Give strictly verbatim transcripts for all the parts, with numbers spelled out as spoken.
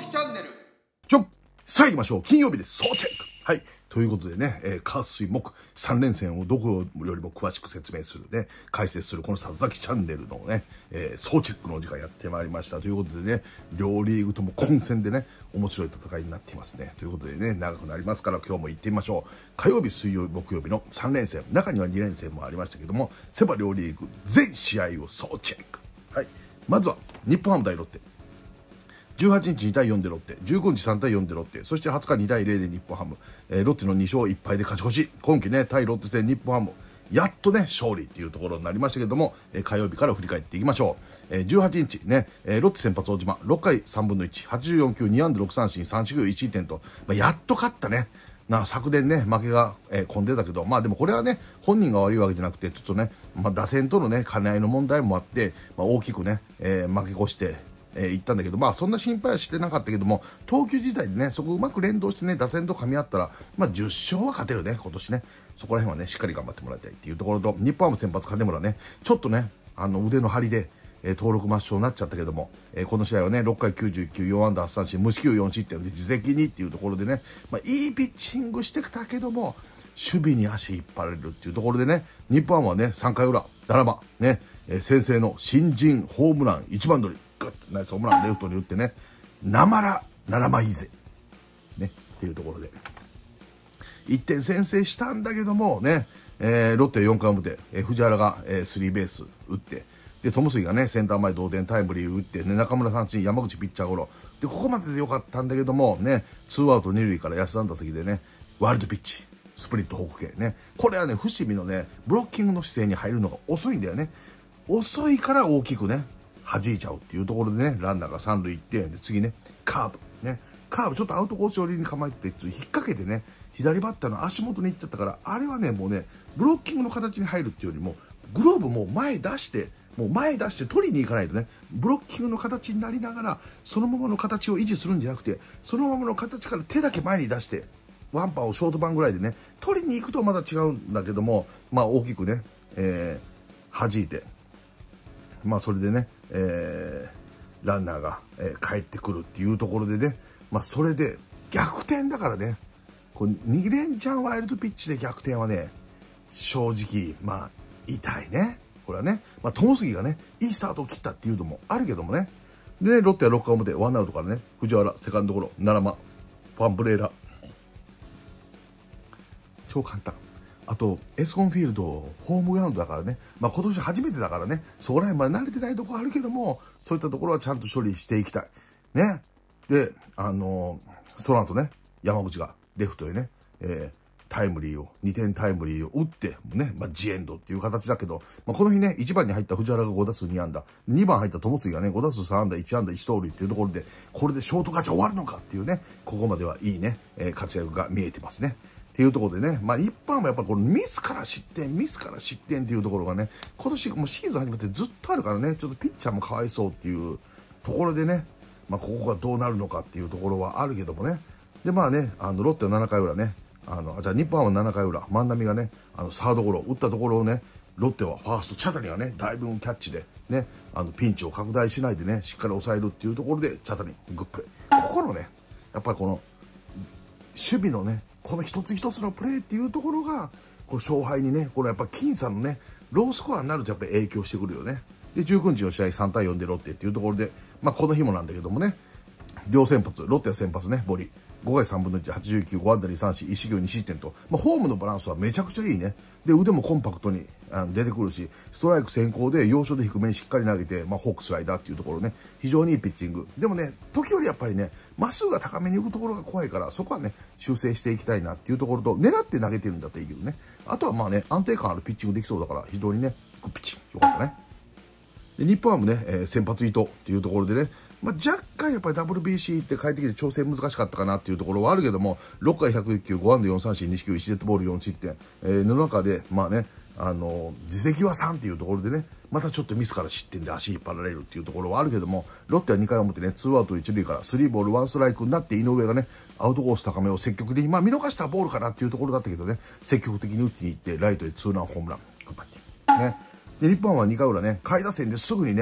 木チャンネル。 ちょ、さあ行きましょう。金曜日です。総チェック。はい。ということでね、えー、火水木さん連戦をどこよりも詳しく説明するね、解説するこの佐々木チャンネルのね、えー、総チェックのお時間やってまいりました。ということでね、両リーグとも混戦でね、面白い戦いになっていますね。ということでね、長くなりますから今日も行ってみましょう。火曜日、水曜日、木曜日のさん連戦、中にはに連戦もありましたけども、セバ両リーグ全試合を総チェック。はい。まずは、日本ハム対ロッテ。じゅうはちにちにたいよんでロッテ、じゅうごにちさんたいよんでロッテ、そしてはつかにたいゼロで日本ハム、えー、ロッテのにしょういっぱいで勝ち越し、今季ね、対ロッテ戦日本ハム、やっとね、勝利っていうところになりましたけども、えー、火曜日から振り返っていきましょう。えー、じゅうはちにちね、えー、ロッテ先発大島、ろっかいさんぶんのいち、はちじゅうよんきゅう、にあんだろくさんしん、さんしゅういちてんと、まあ、やっと勝ったね。な、昨年ね、負けが、えー、込んでたけど、まあでもこれはね、本人が悪いわけじゃなくて、ちょっとね、まあ打線とのね、兼ね合いの問題もあって、まあ大きくね、えー、負け越して、えー、言ったんだけど、まあそんな心配はしてなかったけども、投球自体でね、そこうまく連動してね、打線と噛み合ったら、まあじゅっしょうは勝てるね、今年ね。そこら辺はね、しっかり頑張ってもらいたいっていうところと、日本ハム先発金村ね、ちょっとね、あの腕の張りで、えー、登録抹消になっちゃったけども、えー、この試合はね、ろっかいきゅうじゅういっきゅう、よんあんだはちさんしん、無四球よんしってんで自責にっていうところでね、まあいいピッチングしてきたけども、守備に足引っ張られるっていうところでね、日本ハムはね、さんかいうら、ダラマ、ね、えー、先制の新人ホームランいちばん取り、グッとナイスホームランレフトに打ってね、なまらななまいぜ。ね、っていうところで。いってん先制したんだけども、ね、えー、ロッテよんかいおもて、えー、藤原が、えー、スリーベース打って、で、トムスイがね、センター前同点タイムリー打って、ね、中村三振、山口ピッチャーゴロ。で、ここまでで良かったんだけども、ね、ツーアウトにるいから安田の打席でね、ワイルドピッチ、スプリットフォーク系ね。これはね、伏見のね、ブロッキングの姿勢に入るのが遅いんだよね。遅いから大きくね、弾いちゃうっていうところでね、ランナーがさんるい行って、で、次ね、カーブ。ね、カーブちょっとアウトコース寄りに構えてて、引っ掛けてね、左バッターの足元に行っちゃったから、あれはね、もうね、ブロッキングの形に入るっていうよりも、グローブもう前出して、もう前出して取りに行かないとね、ブロッキングの形になりながら、そのままの形を維持するんじゃなくて、そのままの形から手だけ前に出して、ワンパンをショートパンぐらいでね、取りに行くとまだ違うんだけども、まあ大きくね、えー、弾いて、まあそれでね、えー、ランナーが、えー、帰ってくるっていうところでね、まあそれで逆転だからね、こうに連チャンワイルドピッチで逆転はね、正直、まあ痛いね。これはね、まあ友杉がね、いいスタートを切ったっていうのもあるけどもね。でね、ロッテはろっかいおもて、ワンアウトからね、藤原、セカンドゴロ、ななま、ファンブレーラ。超簡単。あと、エスコンフィールド、ホームグラウンドだからね。まあ今年初めてだからね、そこら辺まで慣れてないところあるけども、そういったところはちゃんと処理していきたい。ね。で、あのー、その後ね、山口がレフトへね、えー、タイムリーを、にてんタイムリーを打って、ね、まあ、ジエンドっていう形だけど、まあ、この日ね、いちばんに入った藤原がごだすうにあんだ、にばん入った友杉がね、ごだすうさんあんだ、いちあんだ、いち盗塁っていうところで、これでショート勝ち終わるのかっていうね、ここまではいいね、えー、活躍が見えてますね。っていうところでね、まあ一般はやっぱこのミスから失点、ミスから失点っていうところがね、今年もうシーズン始まってずっとあるからね、ちょっとピッチャーもかわいそうっていうところでね、まあここがどうなるのかっていうところはあるけどもね。で、まあね、あの、ロッテはななかいうらね、あの、じゃあ日本ハムはななかいうら、万波がね、あの、サードゴロ、打ったところをね、ロッテはファースト、茶谷がね、だいぶキャッチで、ね、あの、ピンチを拡大しないでね、しっかり抑えるっていうところで、茶谷、グップレー。ここのね、やっぱりこの、守備のね、この一つ一つのプレーっていうところが、この勝敗にね、このやっぱ僅差のね、ロースコアになるとやっぱり影響してくるよね。で、じゅうくにちの試合さんたいよんでロッテっていうところで、まあこの日もなんだけどもね、両先発、ロッテは先発ね、ボリ。ごかいさんぶんのいち、はちじゅうきゅう、ごあんだにさんしん、いちしぎょうにしってんと、まあフォームのバランスはめちゃくちゃいいね。で、腕もコンパクトにあの出てくるし、ストライク先行で要所で低めにしっかり投げて、まあフォークスライダーっていうところね、非常にいいピッチング。でもね、時折やっぱりね、まっすぐが高めに行くところが怖いから、そこはね、修正していきたいなっていうところと、狙って投げてるんだったらいいけどね。あとはまあね、安定感あるピッチングできそうだから、非常にね、グッピッチング。よかったね。で、日本ハムね、えー、先発伊藤っていうところでね、まあ、若干やっぱり ダブリュービーシー って帰ってきて調整難しかったかなっていうところはあるけども、ろっかいひゃくいっきゅう、ごあんだよんさんしん、にしきゅういちデッドボールよんしってん、えー、の中で、まあね、あのー、自責はさんっていうところでね、またちょっとミスから失点で足引っ張られるっていうところはあるけども、ロッテはにかいおもてね、ツーアウトいちるいからスリーボールワンストライクになって井上がね、アウトコース高めを積極的に、まあ見逃したボールかなっていうところだったけどね、積極的に打ちに行って、ライトへツーランホームラン、グッバッティ。ね。で、日本はにかいうらね、下位打線ですぐにね、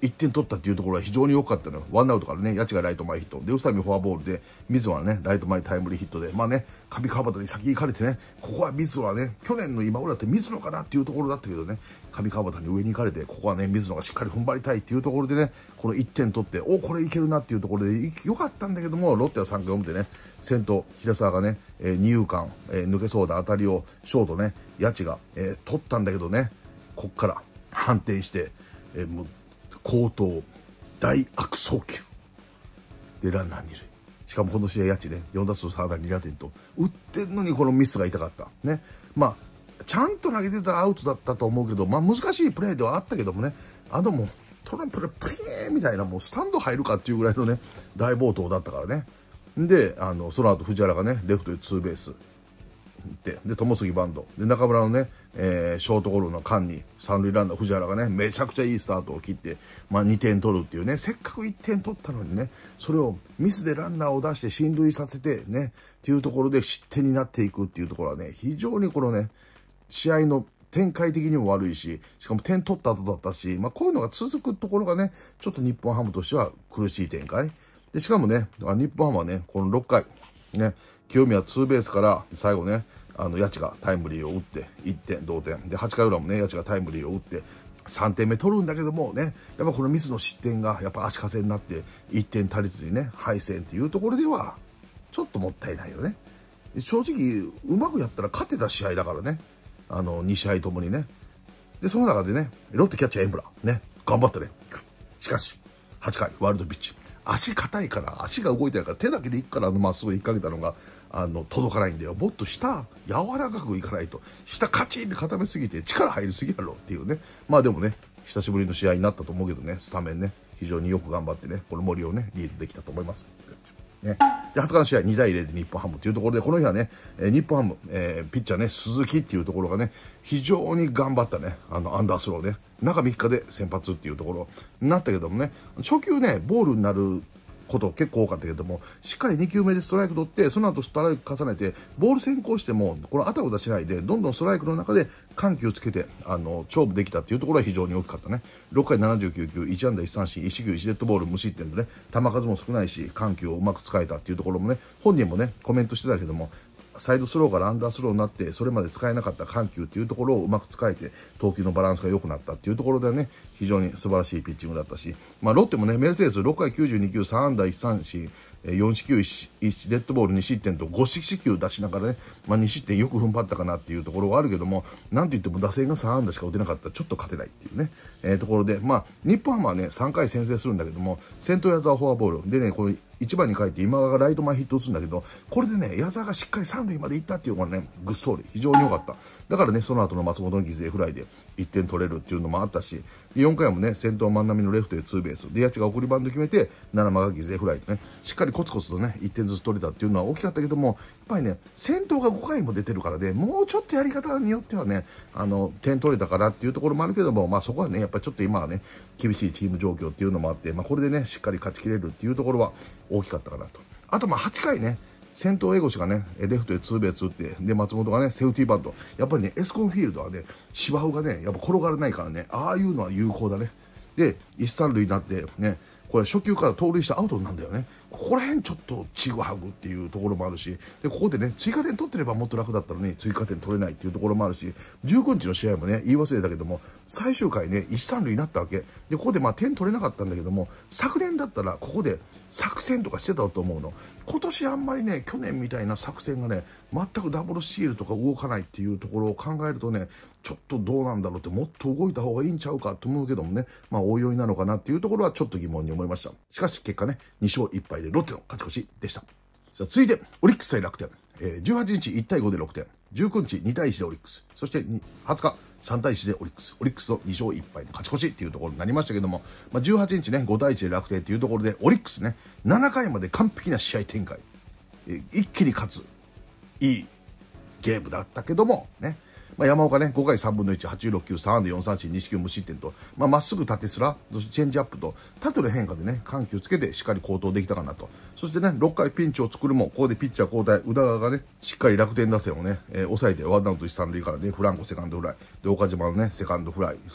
いってん取ったっていうところは非常に良かったのよ。ワンアウトからね、谷内がライト前ヒット。で、宇佐美フォアボールで、水野はね、ライト前タイムリーヒットで、まあね、上川端に先行かれてね、ここは水野はね、去年の今頃だって水野かなっていうところだったけどね、上川端に上に行かれて、ここはね、水野がしっかり踏ん張りたいっていうところでね、このいってん取って、お、これいけるなっていうところで、良かったんだけども、ロッテはさんかい表ね、先頭、平沢がね、えー、二遊間、えー、抜けそうな当たりを、ショートね、谷内が、えー、取ったんだけどね、こっから反転して、えー、もう、好投、大悪送球。で、ランナー二塁。しかもこの試合、谷内ね、よん打数さん安打に打点と、打ってんのにこのミスが痛かった。ね。まあ、ちゃんと投げてたアウトだったと思うけど、まあ難しいプレーではあったけどもね、あのもう、トランプでプリーンみたいな、もうスタンド入るかっていうぐらいのね、大暴投だったからね。で、あの、その後藤原がね、レフトでツーベース。で、で、友杉バンド。で、中村のね、えー、ショートゴロの間に、三塁ランナー藤原がね、めちゃくちゃいいスタートを切って、まあにてん取るっていうね、せっかくいってん取ったのにね、それをミスでランナーを出して進塁させてね、っていうところで失点になっていくっていうところはね、非常にこのね、試合の展開的にも悪いし、しかも点取った後だったし、まあこういうのが続くところがね、ちょっと日本ハムとしては苦しい展開。で、しかもね、日本ハムはね、このろっかい、ね、清宮ツーベースから最後ね、あの、谷内がタイムリーを打って、いってん同点。で、はちかい裏もね、谷内がタイムリーを打って、さんてんめ取るんだけどもね、やっぱこのミスの失点が、やっぱ足かせになって、いってん足りずにね、敗戦っていうところでは、ちょっともったいないよね。正直、うまくやったら勝てた試合だからね。あの、に試合ともにね。で、その中でね、ロッテキャッチャーエンブラ、ね、頑張ったね。しかし、はちかい、ワールドピッチ。足硬いから、足が動いてないから、手だけでいくから、あの、まっすぐ引っ掛けたのが、あの、届かないんだよ。もっと下、柔らかくいかないと。下カチンって固めすぎて、力入りすぎやろっていうね。まあでもね、久しぶりの試合になったと思うけどね、スタメンね、非常によく頑張ってね、この森をね、リードできたと思います。ね。で、はつかの試合にたいゼロで日本ハムっていうところで、この日はね、えー、日本ハム、えー、ピッチャーね、鈴木っていうところがね、非常に頑張ったね、あの、アンダースローね、中みっかで先発っていうところになったけどもね、初球ね、ボールになること結構多かったけども、しっかりにきゅうめでストライク取って、その後ストライク重ねて、ボール先行しても、このあたふたしないで、どんどんストライクの中で緩急つけて、あの、勝負できたっていうところは非常に大きかったね。ろっかいななじゅうきゅうきゅう、いち安打いち三振、いち四球いちデッドボール無失点でね、球数も少ないし、緩急をうまく使えたっていうところもね、本人もね、コメントしてたけども、サイドスローからアンダースローになって、それまで使えなかった緩急っていうところをうまく使えて、投球のバランスが良くなったっていうところでね、非常に素晴らしいピッチングだったし、まあロッテもね、メルセデスろっかいきゅうじゅうに球、さん安打いち三振、よん四球いちデッドボールに失点とご四球出しながらね、まあに失点よく踏ん張ったかなっていうところはあるけども、なんといっても打線がさん安打しか打てなかったらちょっと勝てないっていうね、えー、ところで、まあ日本ハムはね、さんかい先制するんだけども、先頭矢沢フォアボール。でね、これいちばんに帰って今川がライト前ヒット打つんだけど、これでね、矢沢がしっかり三塁まで行ったっていうのがね、ぐっそり、非常に良かった。だからね、その後の松本の犠牲フライでいってん取れるっていうのもあったし、よんかいもね、先頭万波のレフトでツーベース。で、谷内が送りバント決めて、七間が犠牲フライでね、しっかりコツコツとね、いってんずつ取れたっていうのは大きかったけども、やっぱりね、先頭がごかいも出てるからね、もうちょっとやり方によってはね、あの、点取れたからっていうところもあるけども、まあそこはね、やっぱりちょっと今はね、厳しいチーム状況っていうのもあって、まあこれでね、しっかり勝ち切れるっていうところは大きかったかなと。あとまあはちかいね、先頭江越がね、レフトでツーベース打って、で、松本がね、セーフティーバント。やっぱりね、エスコンフィールドはね、芝生がね、やっぱ転がらないからね、ああいうのは有効だね。で、一三塁になって、ね、これ初球から盗塁したアウトなんだよね。ここら辺ちょっとちぐはぐっていうところもあるし、で、ここでね、追加点取ってればもっと楽だったのに、追加点取れないっていうところもあるし、じゅうくにちの試合もね、言い忘れたけども、最終回ね、一三塁になったわけ。で、ここでまあ点取れなかったんだけども、昨年だったらここで作戦とかしてたと思うの。今年あんまりね、去年みたいな作戦がね、全くダブルスチールとか動かないっていうところを考えるとね、ちょっとどうなんだろうって、もっと動いた方がいいんちゃうかと思うけどもね、まあ応用なのかなっていうところはちょっと疑問に思いました。しかし結果ね、に勝いっ敗でロッテの勝ち越しでした。さあ続いて、オリックス対楽天。えー、じゅうはちにちいち対ごで楽天。じゅうくにちに対いちでオリックス。そしてはつかさん対いちでオリックス。オリックスのに勝いっ敗の勝ち越しっていうところになりましたけども、まあ、じゅうはちにちね、ご対いちで楽天っていうところで、オリックスね、ななかいまで完璧な試合展開。えー、一気に勝つ。いいゲームだったけども、ね。まあ、山岡ね、ごかいさんぶんのいち、はちじゅうろく球、さん安打よん三振、に四球無失点と、まあ、まっすぐ縦スラ、そしてチェンジアップと、縦の変化でね、緩急つけてしっかり好投できたかなと。そしてね、ろっかいピンチを作るも、ここでピッチャー交代、宇田川がね、しっかり楽天打線をね、えー、抑えて、ワンアウトいち、さん塁からね、フランコセカンドフライ、で、岡島のね、セカンドフライ、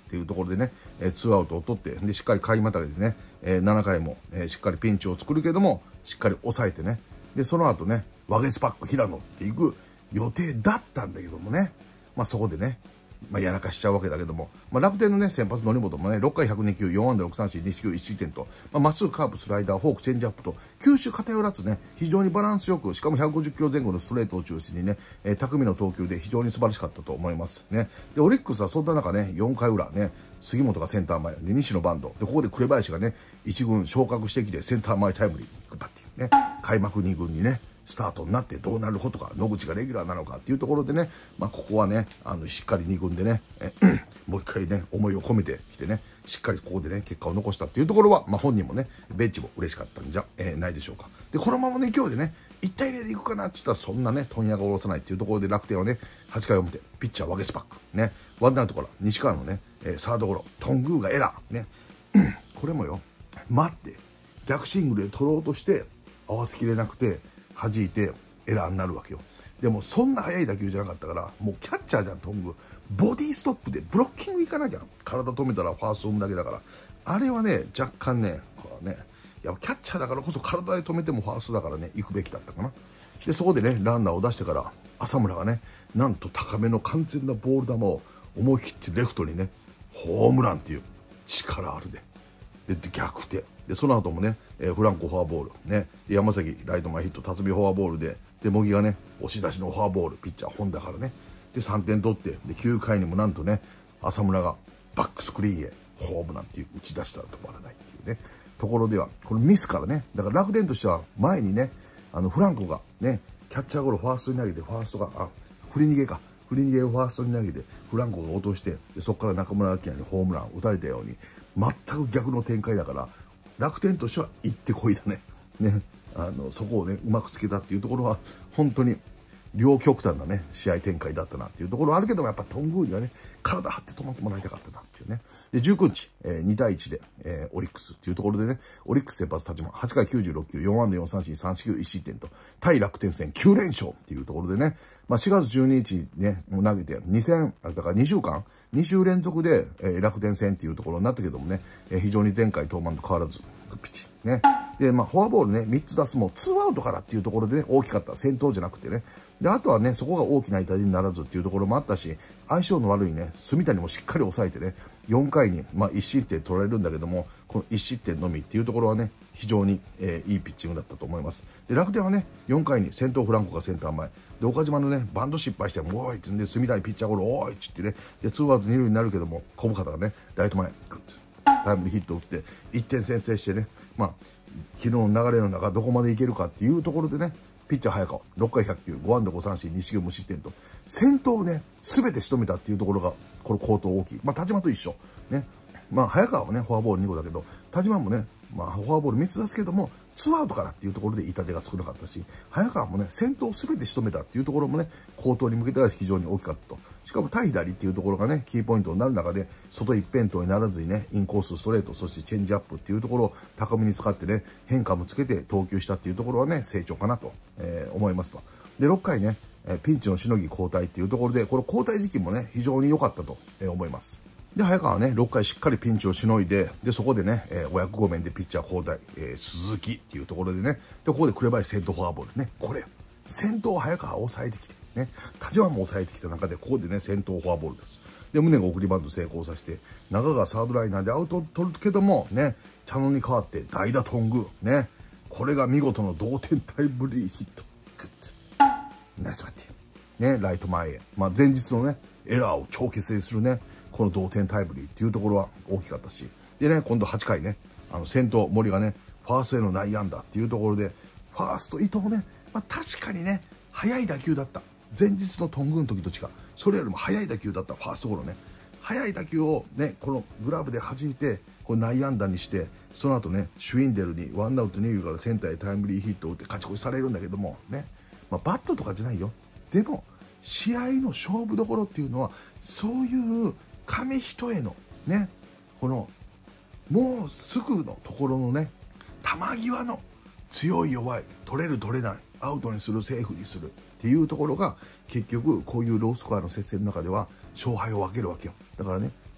っていうところでね、えー、ツーアウトを取って、で、しっかり回またげでね、えー、ななかいも、えー、しっかりピンチを作るけども、しっかり抑えてね、で、その後ね、ワゲスパック平野っていく予定だったんだけどもね、まあそこでね、まあやらかしちゃうわけだけども、まあ楽天のね、先発則本もね、ろっかいひゃくにきゅう、よんあんだろくさんしん、にしきゅういちしってんと、まあまっすぐカーブ、スライダー、フォーク、チェンジアップと、球種偏らずね、非常にバランスよく、しかもひゃくごじゅっキロぜん後のストレートを中心にね、えー、巧みの投球で非常に素晴らしかったと思いますね。で、オリックスはそんな中ね、よんかいうらね、杉本がセンター前、で、西野バンド、で、ここで紅林がね、一軍昇格してきて、センター前タイムリーに打ったっていうね、開幕に軍にね、スタートになってどうなることか、野口がレギュラーなのかっていうところでね、まあ、ここはね、あの、しっかりに軍でね、えもう一回ね、思いを込めてきてね、しっかりここでね、結果を残したっていうところは、まあ、本人もね、ベンチも嬉しかったんじゃ、えー、ないでしょうか。で、このままね、今日でね、いちたいゼロでいくかなって言ったら、そんなね、問屋が下ろさないっていうところで楽天はね、はちかい表、ピッチャーワゲスパック、ね、ワンアウトから西川のね、えー、サードゴロ、トングーがエラー、ね、これもよ、待って、逆シングルで取ろうとして、合わせきれなくて、弾いて、エラーになるわけよ。でもそんな速い打球じゃなかったから、もうキャッチャーじゃん、トング。ボディストップでブロッキングいかなきゃ。体止めたらファースト踏むだけだから。あれはね、若干ね、こうね、いやキャッチャーだからこそ体で止めてもファーストだからね、行くべきだったかな。で、そこでね、ランナーを出してから、浅村がね、なんと高めの完全なボール球を思い切ってレフトにね、ホームランっていう力あるね。で、逆転。で、その後もね、えー、フランコフォアボール。ね。山崎ライト前ヒット、辰巳フォアボールで、で、茂木がね、押し出しのフォアボール、ピッチャー本だからね。で、さんてん取って、で、きゅうかいにもなんとね、浅村がバックスクリーンへ、ホームランっていう打ち出したら止まらないっていうね、ところでは、このミスからね、だから楽天としては前にね、あの、フランコがね、キャッチャーゴロファーストに投げて、ファーストが、あ、振り逃げか。振り逃げをファーストに投げて、フランコが落として、でそこから中村晃にホームラン打たれたように、全く逆の展開だから、楽天としては行ってこいだね。ね。あの、そこをね、うまくつけたっていうところは、本当に両極端なね、試合展開だったなっていうところはあるけども、やっぱトングーにはね、体張って止まってもらいたかったなっていうね。で、じゅうくにち、えー、にたいいちで、えー、オリックスっていうところでね、オリックス先発立ちはちかいきゅうじゅうろっきゅう、よんあんだよんさんしん、さんしきゅういちしってんと、対楽天戦きゅうれんしょうっていうところでね、まあしがつじゅうににちにね、もう投げて、に戦、だからにしゅうかん、にしゅうれんぞくで、えー、楽天戦っていうところになったけどもね、えー、非常に前回登板と変わらず、グッピッチ。ね。で、まあ、フォアボールね、みっつ出すも、ツーアウトからっていうところでね、大きかった。先頭じゃなくてね。で、あとはね、そこが大きな痛手にならずっていうところもあったし、相性の悪いね、住谷もしっかり抑えてね、よんかいに、まあ、いちしってん取られるんだけども、このいちしってんのみっていうところはね、非常に、えー、いいピッチングだったと思います。で、楽天はね、よんかいに先頭フランコがセンター前。で、岡島のね、バント失敗して、もうおいってんで、住谷ピッチャーゴロ、おーいって言ってね、で、ツーアウトにるいになるけども、小深田がね、ライト前、グッと、タイムリーヒットを打って、いってん先制してね、まあ、昨日の流れの中どこまでいけるかっていうところでね、ピッチャー早川、ろっかいひゃくきゅう、ごあんだごさんしん、にしきゅう無失点と、先頭をね、すべて仕留めたっていうところが、この好投大きい。まあ、田島と一緒。ね。まあ、早川はね、フォアボールにこだけど、田島もね、まあ、フォアボールみっつ出すけども、ツーアウトからっていうところで痛手が少なかったし、早川もね、先頭をすべて仕留めたっていうところもね、好投に向けては非常に大きかったと。しかも対左っていうところがね、キーポイントになる中で、外一辺倒にならずにね、インコースストレート、そしてチェンジアップっていうところを高めに使ってね、変化もつけて投球したっていうところはね、成長かなと、えー、思いますと。で、ろっかいね、ピンチのしのぎ交代っていうところで、この交代時期もね、非常に良かったと思います。で、早川はね、ろっかいしっかりピンチをしのいで、で、そこでね、えー、お役御免でピッチャー交代、えー、鈴木っていうところでね、で、ここで紅林先頭フォアボールね、これ、先頭早川を抑えてきて、ね、田島も抑えてきた中で、ここでね、先頭フォアボールです。で、宗が送りバント成功させて、中川サードライナーでアウトを取るけども、ね、茶野に代わって代打トング、ね、これが見事の同点タイムリーヒット。グッと。ナイスバッティング。ね、ライト前へ。まあ、前日のね、エラーを超決成するね、この同点タイムリーっていうところは大きかったし。でね、今度はちかいね、あの、先頭森がね、ファーストへの内野安打っていうところで、ファースト伊藤ね、まあ、確かにね、速い打球だった。前日のトングの時と違う。それよりも速い打球だった、ファーストゴロね。速い打球をね、このグラブで弾いて、これ内野安打にして、その後ね、シュウィンデルにワンアウト二塁からセンターへタイムリーヒットを打って勝ち越しされるんだけども、ね。まあ、バットとかじゃないよ。でも、試合の勝負どころっていうのは、そういう紙一重の、ね、この、もうすぐのところのね、球際の強い弱い、取れる取れない、アウトにする、セーフにするっていうところが、結局、こういうロースコアの接戦の中では、勝敗を分けるわけよ。だからね、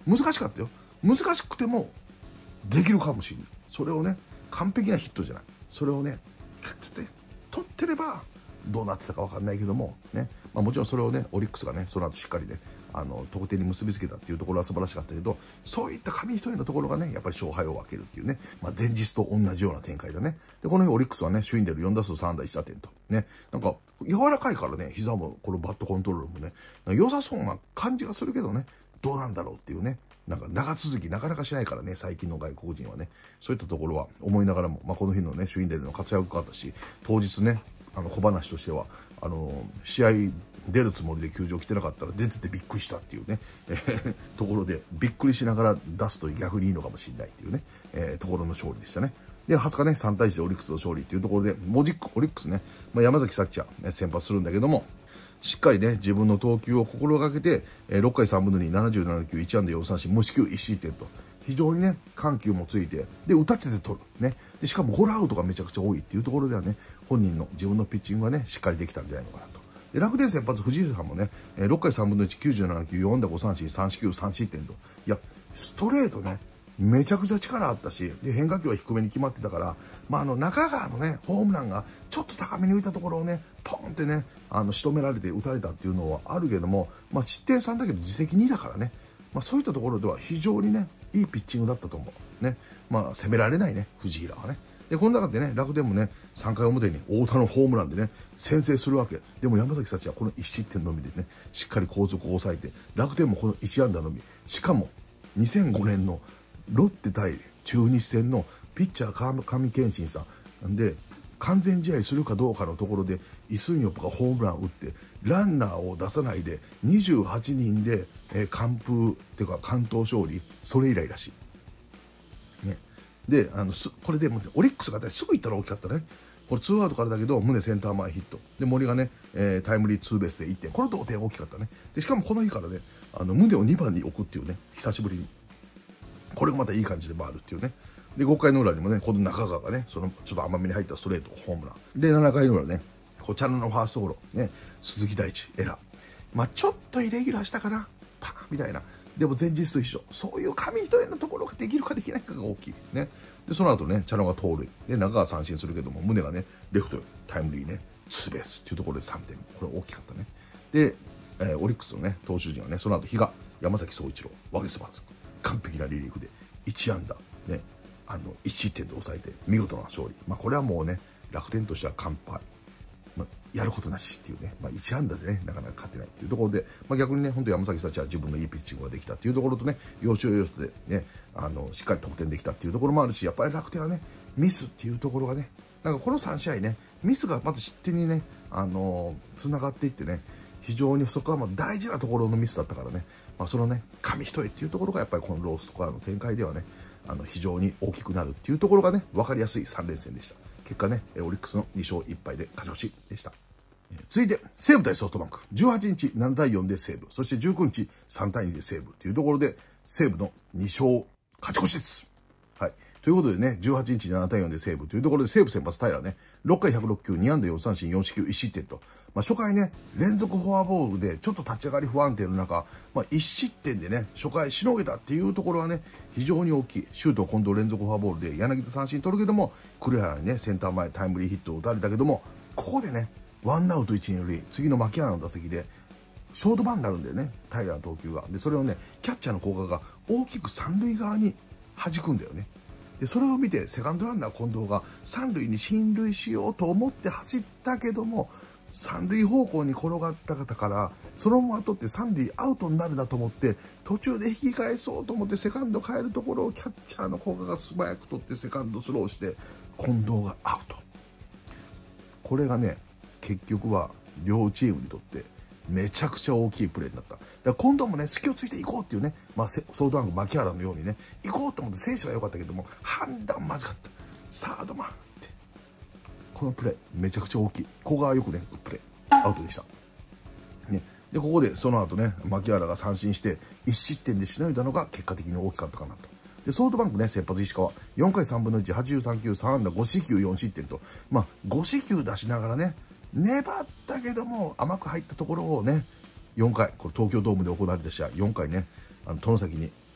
難しかったよ。難しくてもできるかもしれない。それをね、完璧なヒットじゃない。それをね、キャッチって取ってればどうなってたか分かんないけども、ね。まあもちろんそれをね、オリックスがね、その後しっかりね、あの、得点に結びつけたっていうところは素晴らしかったけど、そういった紙一重のところがね、やっぱり勝敗を分けるっていうね、まあ前日と同じような展開だね。で、この日オリックスはね、首位に出るよん打数さん安打いち打点と。ね。なんか、柔らかいからね、膝も、このバットコントロールもね、良さそうな感じがするけどね、どうなんだろうっていうね。なんか長続きなかなかしないからね、最近の外国人はね。そういったところは思いながらも、まあこの日のね、首位に出るの活躍があったし、当日ね、あの小話としては、あの、試合出るつもりで球場来てなかったら出ててびっくりしたっていうね、えー、ところで、びっくりしながら出すと逆にいいのかもしれないっていうね、えー、ところの勝利でしたね。で、はつかね、さん対いちでオリックスの勝利っていうところで、モジック、オリックスね、まあ、山崎幸也、ね、先発するんだけども、しっかりね、自分の投球を心がけて、えー、ろっかいさんぶんのに、ななじゅうなな球、いち安打よん三振、無四球いち失点と、非常にね、緩急もついて、で、打たせて取る。ね。で、しかもゴロアウトがめちゃくちゃ多いっていうところではね、本人の自分のピッチングがね、しっかりできたんじゃないのかなと。で、楽天先発藤井さんもね、えー、ろっかいさんぶんのいち、きゅうじゅうなな球、よん安打ご三振、さん四球、さん失点と。いや、ストレートね、めちゃくちゃ力あったし、で、変化球は低めに決まってたから、まあ、あの、中川のね、ホームランがちょっと高めに浮いたところをね、ポンってね、あの、仕留められて打たれたっていうのはあるけども、まあ、失点さんだけど自責にだからね、まあ、そういったところでは非常にね、いいピッチングだったと思う。ね。まあ、攻められないね、藤井らはね。で、この中でね、楽天もね、さんかい表に太田のホームランでね、先制するわけ。でも山崎幸はこのいち失点のみでね、しっかり後続を抑えて、楽天もこのいち安打のみ。しかも、にせんごねんのロッテ対中日戦のピッチャー上健信さん。で、完全試合するかどうかのところで、イ・スンヨプがホームランを打って、ランナーを出さないで、にじゅうはちにんで、えー、完封、っていうか完投勝利、それ以来らしい。ね。で、あの、す、これでもう、オリックスがすぐ行ったら大きかったね。これツーアウトからだけど、宗センター前ヒット。で、森がね、えー、タイムリーツーベースでいってん。この同点大きかったね。で、しかもこの日からね、あの、宗をにばんに置くっていうね、久しぶりに。これがまたいい感じで回るっていうね。で、ごかいの裏にもね、この中川がね、その、ちょっと甘めに入ったストレート、ホームラン。で、ななかいの裏ね、こちらのファーストゴロ、ね、鈴木大地、エラー。まあ、ちょっとイレギュラーしたかな、パーンみたいな。でも前日と一緒。そういう紙一重のところができるかできないかが大きい。ね。で、その後ね、茶野が盗塁。で、中川三振するけども、宗がね、レフトタイムリーね、ツーベースっていうところでさんてん。これ大きかったね。で、えー、オリックスのね、投手陣はね、その後、比嘉、山崎総一郎、ワゲスバツ。完璧なリリーフで、いち安打、ね、あの、いち失点で抑えて、見事な勝利。まあ、これはもうね、楽天としては完敗。まあ、やることなしっていうね、まあ、いち安打でね、なかなか勝てないっていうところで、まあ、逆にね、本当山崎たちは自分のいいピッチングができたっていうところとね、要所要所でね、あの、しっかり得点できたっていうところもあるし、やっぱり楽天はね、ミスっていうところがね、なんかこのさん試合ね、ミスがまた失点にね、あのー、繋がっていってね、非常にそこはまあ大事なところのミスだったからね、まあ、そのね、紙一重っていうところがやっぱりこのロースコアの展開ではね、あの、非常に大きくなるっていうところがね、分かりやすいさん連戦でした。結果ね、オリックスのに勝いっ敗で勝ち越しでした。続いて、西武対ソフトバンク。じゅうはちにちなな対よんで西武。そしてじゅうくにちさん対にで西武というところで、西武のに勝勝ち越しです。はい。ということでね、じゅうはちにちなな対よんで西武というところで西武先発平ね、ろっかいひゃくろく球、に安打よん三振よん四球いち失点と、まあ初回ね、連続フォアボールでちょっと立ち上がり不安定の中、まあいち失点でね、初回しのげたっていうところはね、非常に大きい。シュート近藤連続フォアボールで柳田三振取るけども、栗原にね、センター前タイムリーヒットを打たれたけども、ここでね、ワンアウト一二塁、次の牧原の打席で、ショートバウンドになるんだよね、平良の投球が。で、それをね、キャッチャーの効果が大きく三塁側に弾くんだよね。で、それを見て、セカンドランナー近藤が三塁に進塁しようと思って走ったけども、三塁方向に転がった方から、そのまま取って三塁アウトになるなと思って、途中で引き返そうと思ってセカンド変えるところをキャッチャーの効果が素早く取ってセカンドスローして、近藤がアウト。これがね、結局は両チームにとってめちゃくちゃ大きいプレーになった。だから今度もね、隙をついていこうっていうね、まあ、ソフトバンク、牧原のようにね、行こうと思って選手は良かったけども、判断まずかった。サードマンって。このプレー、めちゃくちゃ大きい。ここがよくね、プレー、アウトでした。ね。で、ここでその後ね、牧原が三振して、いち失点でしのいだのが結果的に大きかったかなと。で、ソフトバンクね、先発石川、よんかいさんぶんのいち、はちじゅうさん球、さん安打、ご四球、よん失点と、まあ、ご四球出しながらね、粘ったけども甘く入ったところをね、よんかい、これ東京ドームで行われた試合、よんかいね、あの、外崎に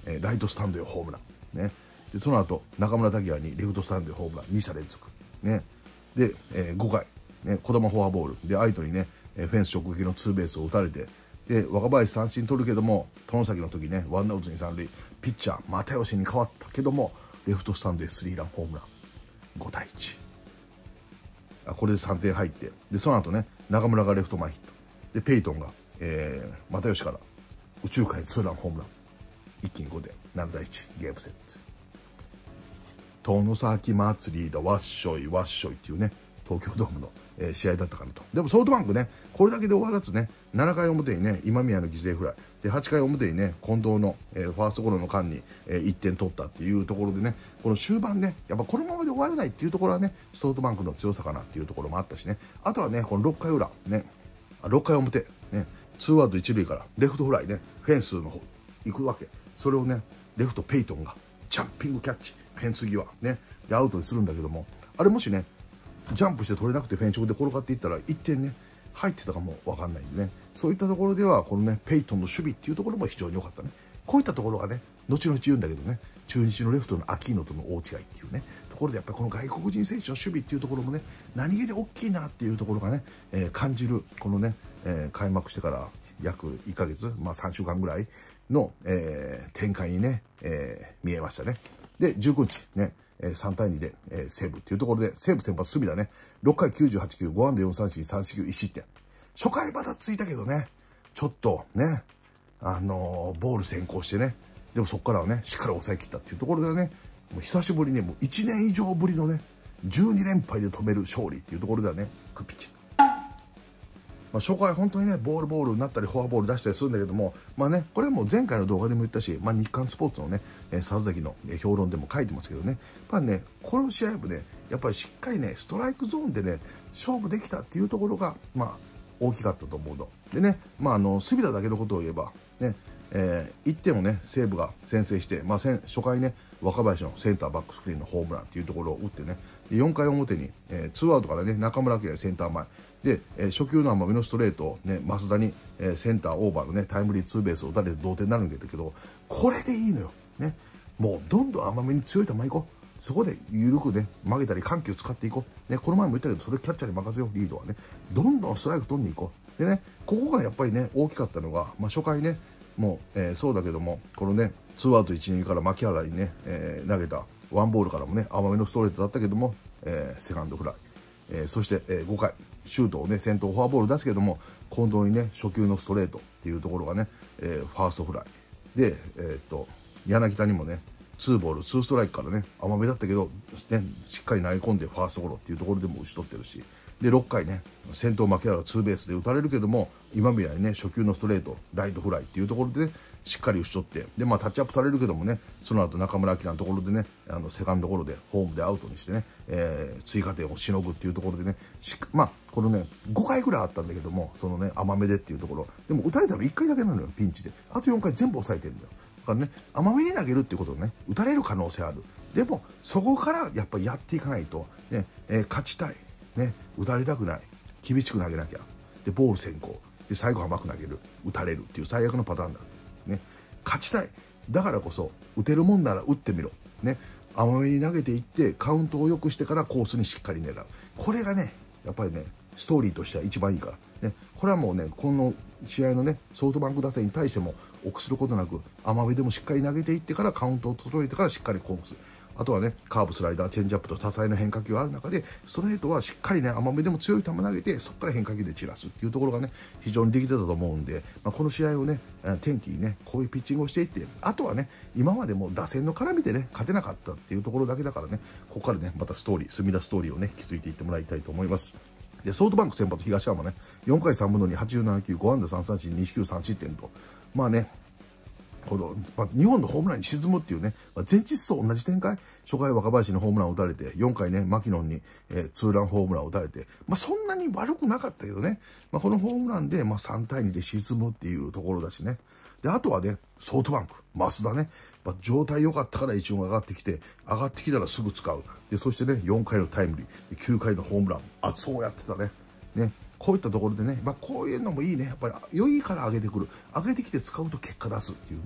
えー、ライトスタンドへホームラン。ね。で、その後、中村剛也にレフトスタンドへホームラン、に者連続。ね。で、えー、ごかい、ね、児玉フォアボール。で、相手にね、フェンス直撃のツーベースを打たれて、で、若林三振取るけども、外崎の時ね、ワンアウトに三塁、ピッチャー、又吉に変わったけども、レフトスタンドへスリーランホームラン。ごたいいち。あ、これでさんてん入って、で、その後ね、中村がレフト前ヒット。で、ペイトンが、えー、又吉から宇宙海ツーランホームラン。一気にごてん、ななたいいち、ゲームセット。遠野崎祭りだ、わっしょい、わっしょいっていうね、東京ドームの、えー、試合だったかなと。でもソフトバンクね、これだけで終わらずね、ななかい表にね、今宮の犠牲フライ。で、はちかい表にね、近藤の、えー、ファーストゴロの間に、えー、いってん取ったっていうところでね、この終盤ね、やっぱこのままで終わらないっていうところはね、ソフトバンクの強さかなっていうところもあったしね。あとはね、このろっかい裏、ね、ろっかい表、ね、ツーアウト一塁からレフトフライね、フェンスの方行くわけ。それをね、レフトペイトンがジャンピングキャッチ、フェンス際、ね、でアウトにするんだけども、あれもしね、ジャンプして取れなくてフェンスで転がっていったらいってんね、入ってたかもわかんないんでね。そういったところでは、このね、ペイトンの守備っていうところも非常に良かったね。こういったところがね、後々言うんだけどね、中日のレフトのアキーノとの大違いっていうね、ところでやっぱりこの外国人選手の守備っていうところもね、何気に大きいなっていうところがね、えー、感じる、このね、えー、開幕してから約いっかげつ、まあさんしゅうかんぐらいの、えー、展開にね、えー、見えましたね。で、じゅうくにち、ね、さんたいにで、えー、西武っていうところで、西武先発隅田ね、ろっかいきゅうじゅうはちきゅう、ごあんだよんさんしん、さんしきゅういちしってん。初回ばたついたけどね、ちょっとね、あのー、ボール先行してね、でもそこからはね、しっかり抑え切ったっていうところでね、もう久しぶりにもういちねん以上ぶりのね、じゅうにれんぱいで止める勝利っていうところではね、クピッチ。まあ、初回本当にね、ボールボールになったり、フォアボール出したりするんだけども、まあね、これも前回の動画でも言ったし、まあ日刊スポーツのね、佐々木の評論でも書いてますけどね、やっぱりね、この試合もね、やっぱりしっかりね、ストライクゾーンでね、勝負できたっていうところが、まあ、大きかったと思うの。でね、まああの、隅田だけのことを言えば、ね、えー、いってんをね、西武が先制して、まあ、初回ね、若林のセンターバックスクリーンのホームランっていうところを打ってね、よんかい表に、えー、ツーアウトからね、中村晃センター前。で、えー、初球の甘めのストレートをね、増田に、えー、センターオーバーのね、タイムリーツーベースを打たれて同点になるんだけど、これでいいのよ。ね。もう、どんどん甘めに強い球いこう。そこで緩くね、曲げたり緩急使っていこう。ね、この前も言ったけど、それキャッチャーに任せよう、リードはね。どんどんストライク取んに行こう。でね、ここがやっぱりね、大きかったのが、まあ、初回ね、もう、えー、そうだけども、このね、ツーアウトいち、にから牧原にね、えー、投げたワンボールからもね、甘めのストレートだったけども、えー、セカンドフライ。えー、そして、えー、ごかい、シュートをね、先頭フォアボール出すけども、近藤にね、初球のストレートっていうところがね、えー、ファーストフライ。で、えー、っと、柳田にもね、ツーボール、ツーストライクからね、甘めだったけど、ね、しっかり投げ込んでファーストゴロっていうところでも打ち取ってるし、で、ろっかいね、先頭牧原がツーベースで打たれるけども、今宮にね、初球のストレート、ライトフライっていうところでね、しっかり打ち取って、で、まあ、タッチアップされるけどもね、その後中村晃のところでね、あの、セカンドゴロで、ホームでアウトにしてね、えー、追加点をしのぐっていうところでね、しまあ、このね、ごかいぐらいあったんだけども、そのね、甘めでっていうところ、でも打たれたのいっかいだけなのよ、ピンチで。あとよんかい全部抑えてるんだよ。だからね、甘めに投げるっていうことをね、打たれる可能性ある。でも、そこからやっぱりやっていかないと、ね、えー、勝ちたい。ね、打たれたくない。厳しく投げなきゃ。で、ボール先行。で、最後甘く投げる。打たれるっていう最悪のパターンだ。ね。勝ちたい。だからこそ、打てるもんなら打ってみろ。ね。甘めに投げていって、カウントを良くしてからコースにしっかり狙う。これがね、やっぱりね、ストーリーとしては一番いいから。ね。これはもうね、この試合のね、ソフトバンク打線に対しても、臆することなく、甘めでもしっかり投げていってからカウントを整えてからしっかりコース。あとはね、カーブ、スライダー、チェンジアップと多彩な変化球がある中で、ストレートはしっかりね、甘めでも強い球投げて、そこから変化球で散らすっていうところがね、非常にできてたと思うんで、まあ、この試合をね、天気にね、こういうピッチングをしていって、あとはね、今までも打線の絡みでね、勝てなかったっていうところだけだからね、ここからね、またストーリー、隅田ストーリーをね、築いていってもらいたいと思います。で、ソフトバンク先発東山ね、よんかいさんぶんのに、はちじゅうななきゅう、ごあんださんさんしん、にしきゅうさんしってんと、まあね、この、まあ、にほんのホームランに沈むっていうね、まあ、前日と同じ展開、初回若林にホームランを打たれて、よんかいね、牧野に、えー、ツーランホームランを打たれて、まあ、そんなに悪くなかったけどね、まあ、このホームランで、まあ、さんたいにで沈むっていうところだしね。で、あとはね、ソフトバンク、増田ね、まあ、状態良かったから一応上がってきて、上がってきたらすぐ使う。で、そしてね、よんかいのタイムリー、きゅうかいのホームラン、あ、そうやってたね。ね。こういったところでね、まあ、こういうのもいいね。やっぱり良いから上げてくる。上げてきて使うと結果出すっていうね。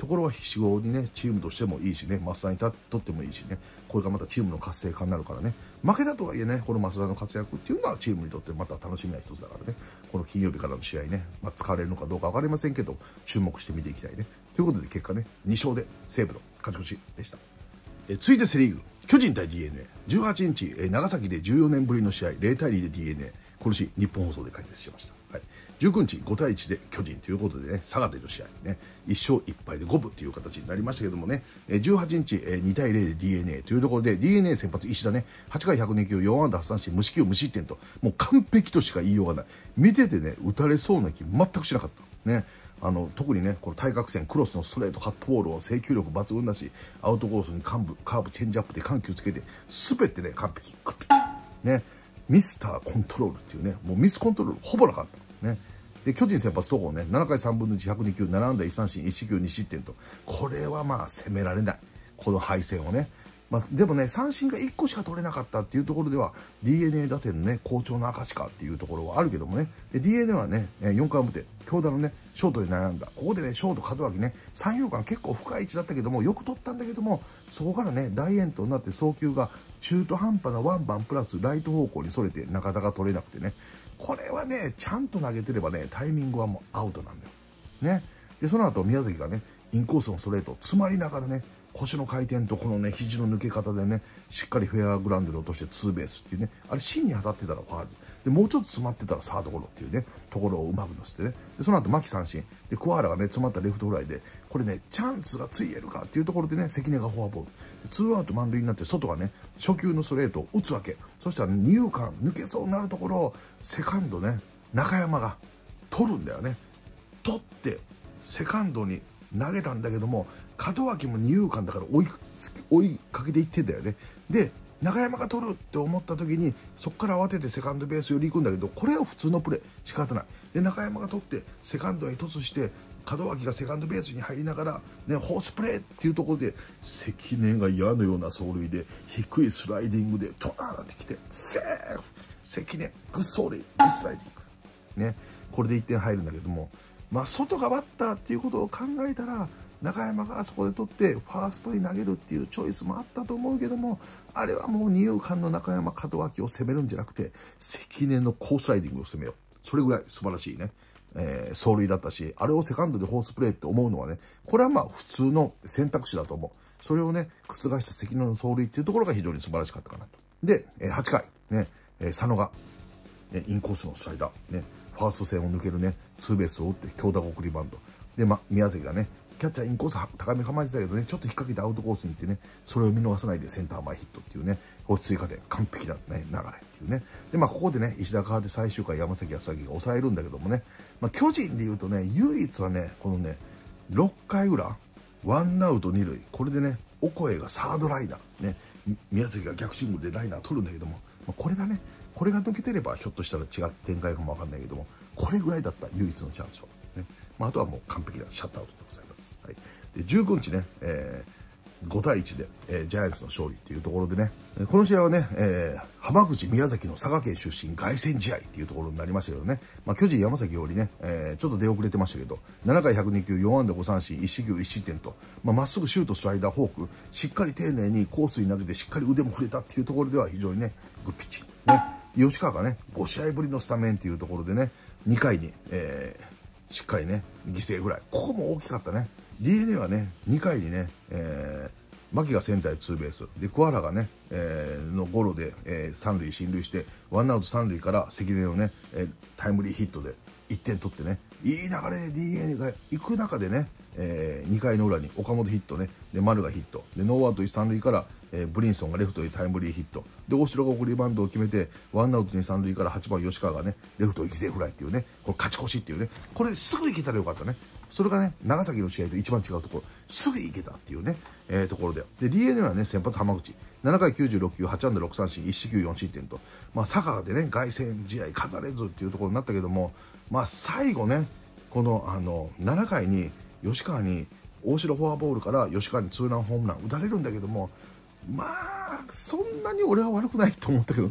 ところは非常にね、チームとしてもいいしね、増田にとってもいいしね、これがまたチームの活性化になるからね、負けたとはいえね、この増田の活躍っていうのはチームにとってまた楽しみな一つだからね、この金曜日からの試合ね、まあ、使われるのかどうかわかりませんけど、注目して見ていきたいね。ということで結果ね、に勝で西武の勝ち越しでした。え続いてセリーグ、巨人対 ディーエヌエー、じゅうはちにち、え長崎でじゅうよねんぶりの試合、ゼロたいにで ディーエヌエー、この日、日本放送で解説しました。はい、じゅうくにちごたいいちで巨人ということでね、佐賀での試合ね、いっしょういっぱいでごぶっていう形になりましたけどもね、じゅうはちにちにたいゼロで ディーエヌエー というところで ディーエヌエー 先発石田ね、はちかいひゃくにきゅう、よんあんだはちさんしん、無四球無失点と、もう完璧としか言いようがない。見ててね、打たれそうな気全くしなかった。ね。あの、特にね、この対角線、クロスのストレート、カットボールを制球力抜群だし、アウトコースにカーブ、カーブ、チェンジアップで緩急つけて、すべてね、完璧、クッピッチ。ね。ミスターコントロールっていうね、もうミスコントロールほぼなかった。ね。で、巨人先発戸郷ね、ななかいさんぶんのいち、ひゃくにきゅう、ななあんだいちさんしん、いちしきゅうに失点と、これはまあ攻められない。この敗戦をね。まあ、でもね、三振がいっこしか取れなかったっていうところでは、ディーエヌエー 打線のね、好調の証かっていうところはあるけどもね、で ディーエヌエー はね、よんかいおもて、強打のね、ショートで悩んだ。ここでね、ショート門脇ね、三遊間結構深い位置だったけども、よく取ったんだけども、そこからね、大エンドになって送球が中途半端なワンバンプラスライト方向にそれて中田が取れなくてね、これはね、ちゃんと投げてればね、タイミングはもうアウトなんだよ。ね。で、その後、宮崎がね、インコースのストレート、詰まりながらね、腰の回転とこのね、肘の抜け方でね、しっかりフェアグラウンドで落としてツーベースっていうね、あれ芯に当たってたらファウル。で、もうちょっと詰まってたらサードゴロっていうね、ところをうまく乗せてね。で、その後、牧三振。で、桑原がね、詰まったレフトフライで、これね、チャンスがついえるかっていうところでね、関根がフォアボール。ツーアウト満塁になって、外がね、初球のストレートを打つわけ。そしたら、二遊間抜けそうになるところを、セカンドね、中山が取るんだよね。取って、セカンドに投げたんだけども、門脇も二遊間だから追い追いかけていってんだよね。で、中山が取るって思った時に、そこから慌ててセカンドベース寄り行くんだけど、これは普通のプレー、仕方ない。で、中山が取って、セカンドに突して、門脇がセカンドベースに入りながら、ね、ホースプレーっていうところで、関根が矢のような走塁で、低いスライディングで、トーンってきて、セーフ関根、グッソーレイ、グッスライディング。ね、これでいってん入るんだけども、まあ、外がバッターっていうことを考えたら、中山があそこで取ってファーストに投げるっていうチョイスもあったと思うけども、あれはもう二遊間の中山門脇を攻めるんじゃなくて、関根のコースライディングを攻めよう。それぐらい素晴らしいね、えー、走塁だったし、あれをセカンドでホースプレーって思うのはね、これはまあ普通の選択肢だと思う。それをね、覆した関根の走塁っていうところが非常に素晴らしかったかなと。で、はちかい、ね、佐野が、ね、インコースのスライダー、ね、ファースト線を抜けるね、ツーベースを打って、強打送りバント。で、ま、宮崎がね、キャッチャーインコース高め構えてたけどね、ちょっと引っ掛けてアウトコースに行ってね、それを見逃さないでセンター前ヒットっていうね、追加点、完璧な、ね、流れっていうね。で、まあ、ここでね、石田川で最終回山崎康明が抑えるんだけどもね、まあ、巨人で言うとね、唯一はね、このね、ろっかいうら、ワンアウト二塁、これでね、オコエがサードライナー、ね、宮崎が逆シングルでライナー取るんだけども、まあ、これがね、これが抜けてればひょっとしたら違う展開かもわかんないけども、これぐらいだった唯一のチャンスは。ね、まあ、あとはもう完璧なシャットアウトでございます。はい、でじゅうくにちね、えー、ごたいいちで、えー、ジャイアンツの勝利っていうところでね、この試合はね、えー、浜口、宮崎の佐賀県出身凱旋試合っていうところになりましたけどね、まあ、巨人、山崎よりね、えー、ちょっと出遅れてましたけど、ななかいひゃくにきゅう、よんあんだごさんしん、いちしきゅういち失点と、まあ、まっすぐシュート、スライダー、フォーク、しっかり丁寧にコースに投げて、しっかり腕も振れたっていうところでは非常にね、グッピッチ。ね、吉川がね、ごしあいぶりのスタメンっていうところでね、にかいに、えー、しっかりね、犠牲フライ。ここも大きかったね。ディーエヌエー はね、にかいにね、えー、牧がセンターへツーベース。で、桑原がね、えー、のゴロで、えー、三塁進塁して、ワンアウト三塁から関根をね、えー、タイムリーヒットでいってん取ってね、いい流れで ディーエヌエー が行く中でね、えー、にかいの裏に岡本ヒットね、で、丸がヒット。で、ノーアウトいち、三塁から、えー、ブリンソンがレフトにタイムリーヒット。で、大城が送りバントを決めて、ワンアウトに、三塁からはちばん吉川がね、レフトに犠牲フライっていうね、これ勝ち越しっていうね、これすぐ行けたらよかったね。それがね、長崎の試合と一番違うところ、すぐ行けたっていうね、えー、ところで。で、ディーエヌエー はね、先発浜口。ななかいきゅうじゅうろっきゅう、はちあんだろくさんしん、いちしきゅうよん失点と。まあ、佐賀でね、凱旋試合飾れずっていうところになったけども、まあ、最後ね、この、あの、ななかいに、吉川に、大城フォアボールから吉川にツーランホームラン打たれるんだけども、まあ、そんなに俺は悪くないと思ったけどね。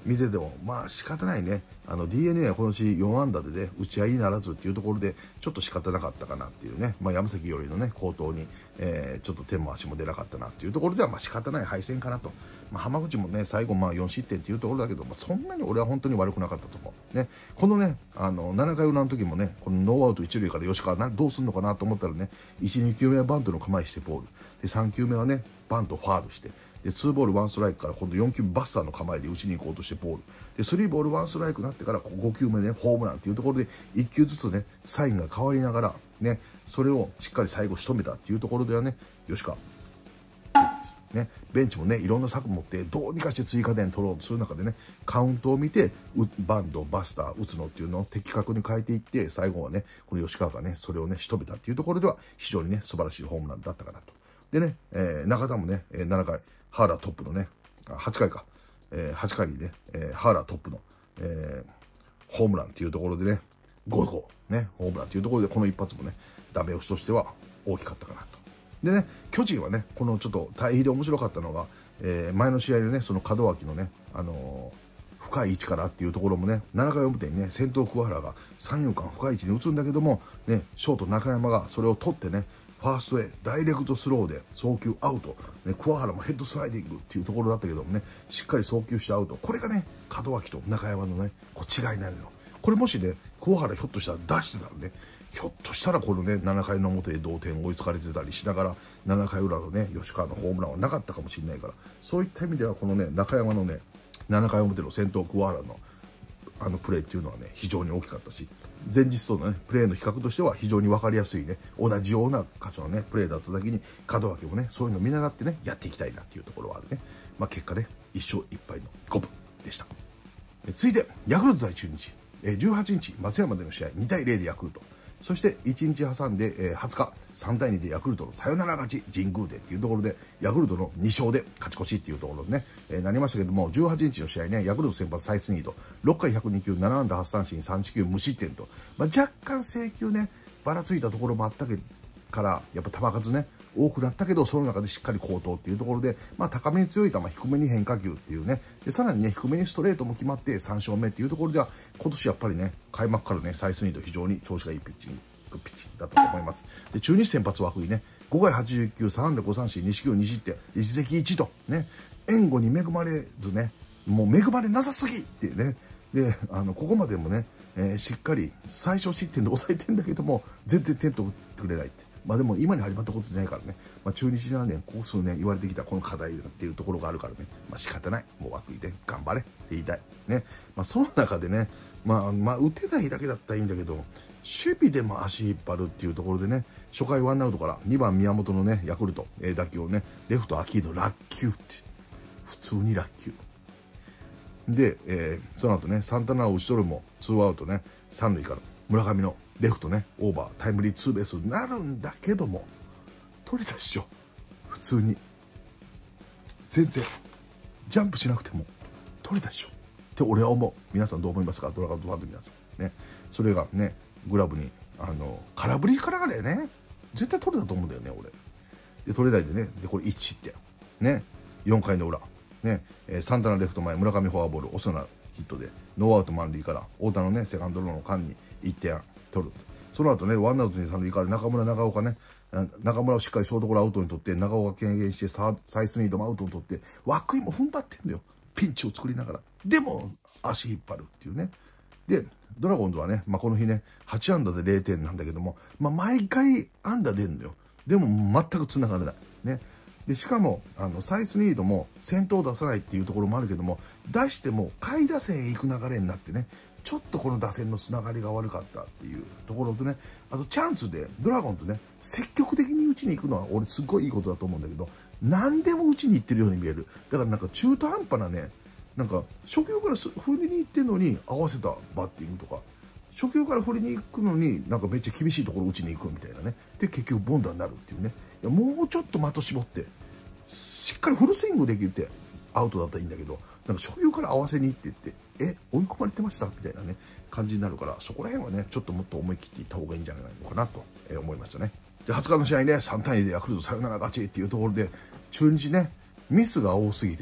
見てても、まあ仕方ないね。あの ディーエヌエー はこの日よん安打でね、打ち合いにならずっていうところで、ちょっと仕方なかったかなっていうね。まあ山崎よりのね、好投に、えー、ちょっと手も足も出なかったなっていうところでは、まあ仕方ない敗戦かなと。まあ浜口もね、最後まあよん失点っていうところだけど、まあそんなに俺は本当に悪くなかったと思う。ね。このね、あの、ななかい裏の時もね、このノーアウトいち塁から吉川な、どうすんのかなと思ったらね、いち、に球目はバントの構えしてボール。で、さん球目はね、バントファールして、で、にボールワンストライクから今度よん球バスターの構えで打ちに行こうとしてボール。で、さんボールワンストライクになってからご球目ね、ホームランっていうところでいっ球ずつね、サインが変わりながら、ね、それをしっかり最後仕留めたっていうところではね、吉川。ね、ベンチもね、いろんな策持って、どうにかして追加点取ろうとする中でね、カウントを見て、バンド、バスター、打つのっていうのを的確に変えていって、最後はね、この吉川がね、それをね、仕留めたっていうところでは、非常にね、素晴らしいホームランだったかなと。でね、えー、中田もね、ななかい、ハーラートップのね、はちかいか、えー、はちかいにね、えー、ハーラートップの、えー、ホームランっていうところでね、ごご、ね、ホームランっていうところで、この一発もね、ダメ押しとしては大きかったかなと。でね、巨人はね、このちょっと対比で面白かったのが、えー、前の試合でね、その門脇のね、あのー、深い位置からっていうところもね、ななかい表にね、先頭桑原が三遊間深い位置に打つんだけども、ね、ショート中山がそれを取ってね、ファーストへダイレクトスローで送球アウト。ね、桑原もヘッドスライディングっていうところだったけどもね、しっかり送球してアウト。これがね、門脇と中山のね、こう違いになるの。これもしね、桑原ひょっとしたら出してたらね、ひょっとしたらこのね、ななかいの表で同点追いつかれてたりしながら、ななかい裏のね、吉川のホームランはなかったかもしれないから、そういった意味ではこのね、中山のね、ななかい表の先頭桑原のあのプレーっていうのはね、非常に大きかったし、前日とのね、プレーの比較としては非常に分かりやすいね、同じような箇所のね、プレーだっただけに、門脇もね、そういうのを見習ってね、やっていきたいなっていうところはあるね。まあ結果ね、いっ勝いっ敗のごぶでした。続いて、ヤクルト対中日。じゅうはちにち、松山での試合、にたいゼロでヤクルト。そしていちにち挟んで、えー、はつか、さんたいにでヤクルトのサヨナラ勝ち、神宮でっていうところで、ヤクルトのに勝で勝ち越しっていうところでね、えー、なりましたけども、じゅうはちにちの試合ね、ヤクルト先発サイスニード、ろっかいひゃくに球、なな安打はち三振、さん四球無失点と、まあ、若干制球ね、ばらついたところもあったけど、から、やっぱ球数ね、多くなったけど、その中でしっかり高騰っていうところで、まあ高めに強い球、低めに変化球っていうね、で、さらにね、低めにストレートも決まってさん勝目っていうところでは、今年やっぱりね、開幕からね、サイスニード非常に調子がいいピッチング、ピッチングだったと思います。で、中日先発涌井ね、ごかいはちじゅういち球、さん安打ご三振、に四球に失点、一石一と、ね、援護に恵まれずね、もう恵まれなさすぎっていうね、で、あの、ここまでもね、えー、しっかり最小失点で抑えてんだけども、全然点取ってくれないって。まあでも今に始まったことじゃないからね。まあ中日はね、ここ数年言われてきたこの課題っていうところがあるからね。まあ仕方ない。もう涌井で頑張れって言いたい。ね。まあその中でね、まあまあ打てないだけだったらいいんだけど、守備でも足引っ張るっていうところでね、初回ワンアウトからにばん宮本のね、ヤクルト、えー、打球をね、レフト秋の落球って、普通に落球。で、えー、その後ね、サンタナを打ち取るも、ツーアウトね、三塁から村上のレフトね、オーバー、タイムリーツーベースになるんだけども、取れたっしょ。普通に。全然、ジャンプしなくても、取れたっしょ。って俺は思う。皆さんどう思いますか？ドラゴンズファンの皆さん。ね。それがね、グラブに、あの、空振りからがね、絶対取れたと思うんだよね、俺。で、取れないでね、で、これいち失点。ね。よんかいの裏。ね。えー、サンタナレフト前、村上フォアボール、オスナヒットで、ノーアウト満塁から、太田のね、セカンドローの間にいってん取る。その後ね、ワンアウトに三塁から中村長岡ね、中村をしっかりショートゴロアウトに取って、長岡敬遠してサイスニードもアウトに取って、涌井も踏ん張ってんだよ。ピンチを作りながら。でも、足引っ張るっていうね。で、ドラゴンズはね、まあ、この日ね、はち安打でれいてんなんだけども、まあ、毎回安打出るんだよ。でも、全く繋がれない。ね。で、しかも、あの、サイスニードも先頭出さないっていうところもあるけども、出しても下位打線へ行く流れになってね、ちょっとこの打線のつながりが悪かったっていうところとね、あとチャンスでドラゴンとね、積極的に打ちに行くのは俺すっごいいいことだと思うんだけど、何でも打ちに行ってるように見える。だからなんか中途半端なね、なんか初球から振りに行ってんのに合わせたバッティングとか、初球から振りに行くのになんかめっちゃ厳しいところ打ちに行くみたいなね。で、結局ボンダーになるっていうね。いや、もうちょっと的絞って、しっかりフルスイングできるってアウトだったらいいんだけど、なんか初球から合わせに行ってって、え、追い込まれてましたみたいなね、感じになるから、そこら辺はね、ちょっともっと思い切っていった方がいいんじゃないのかなと思いましたね。で、はつかの試合ね、さんたいにでヤクルトサヨナラ勝ちっていうところで、中日ね、ミスが多すぎてね、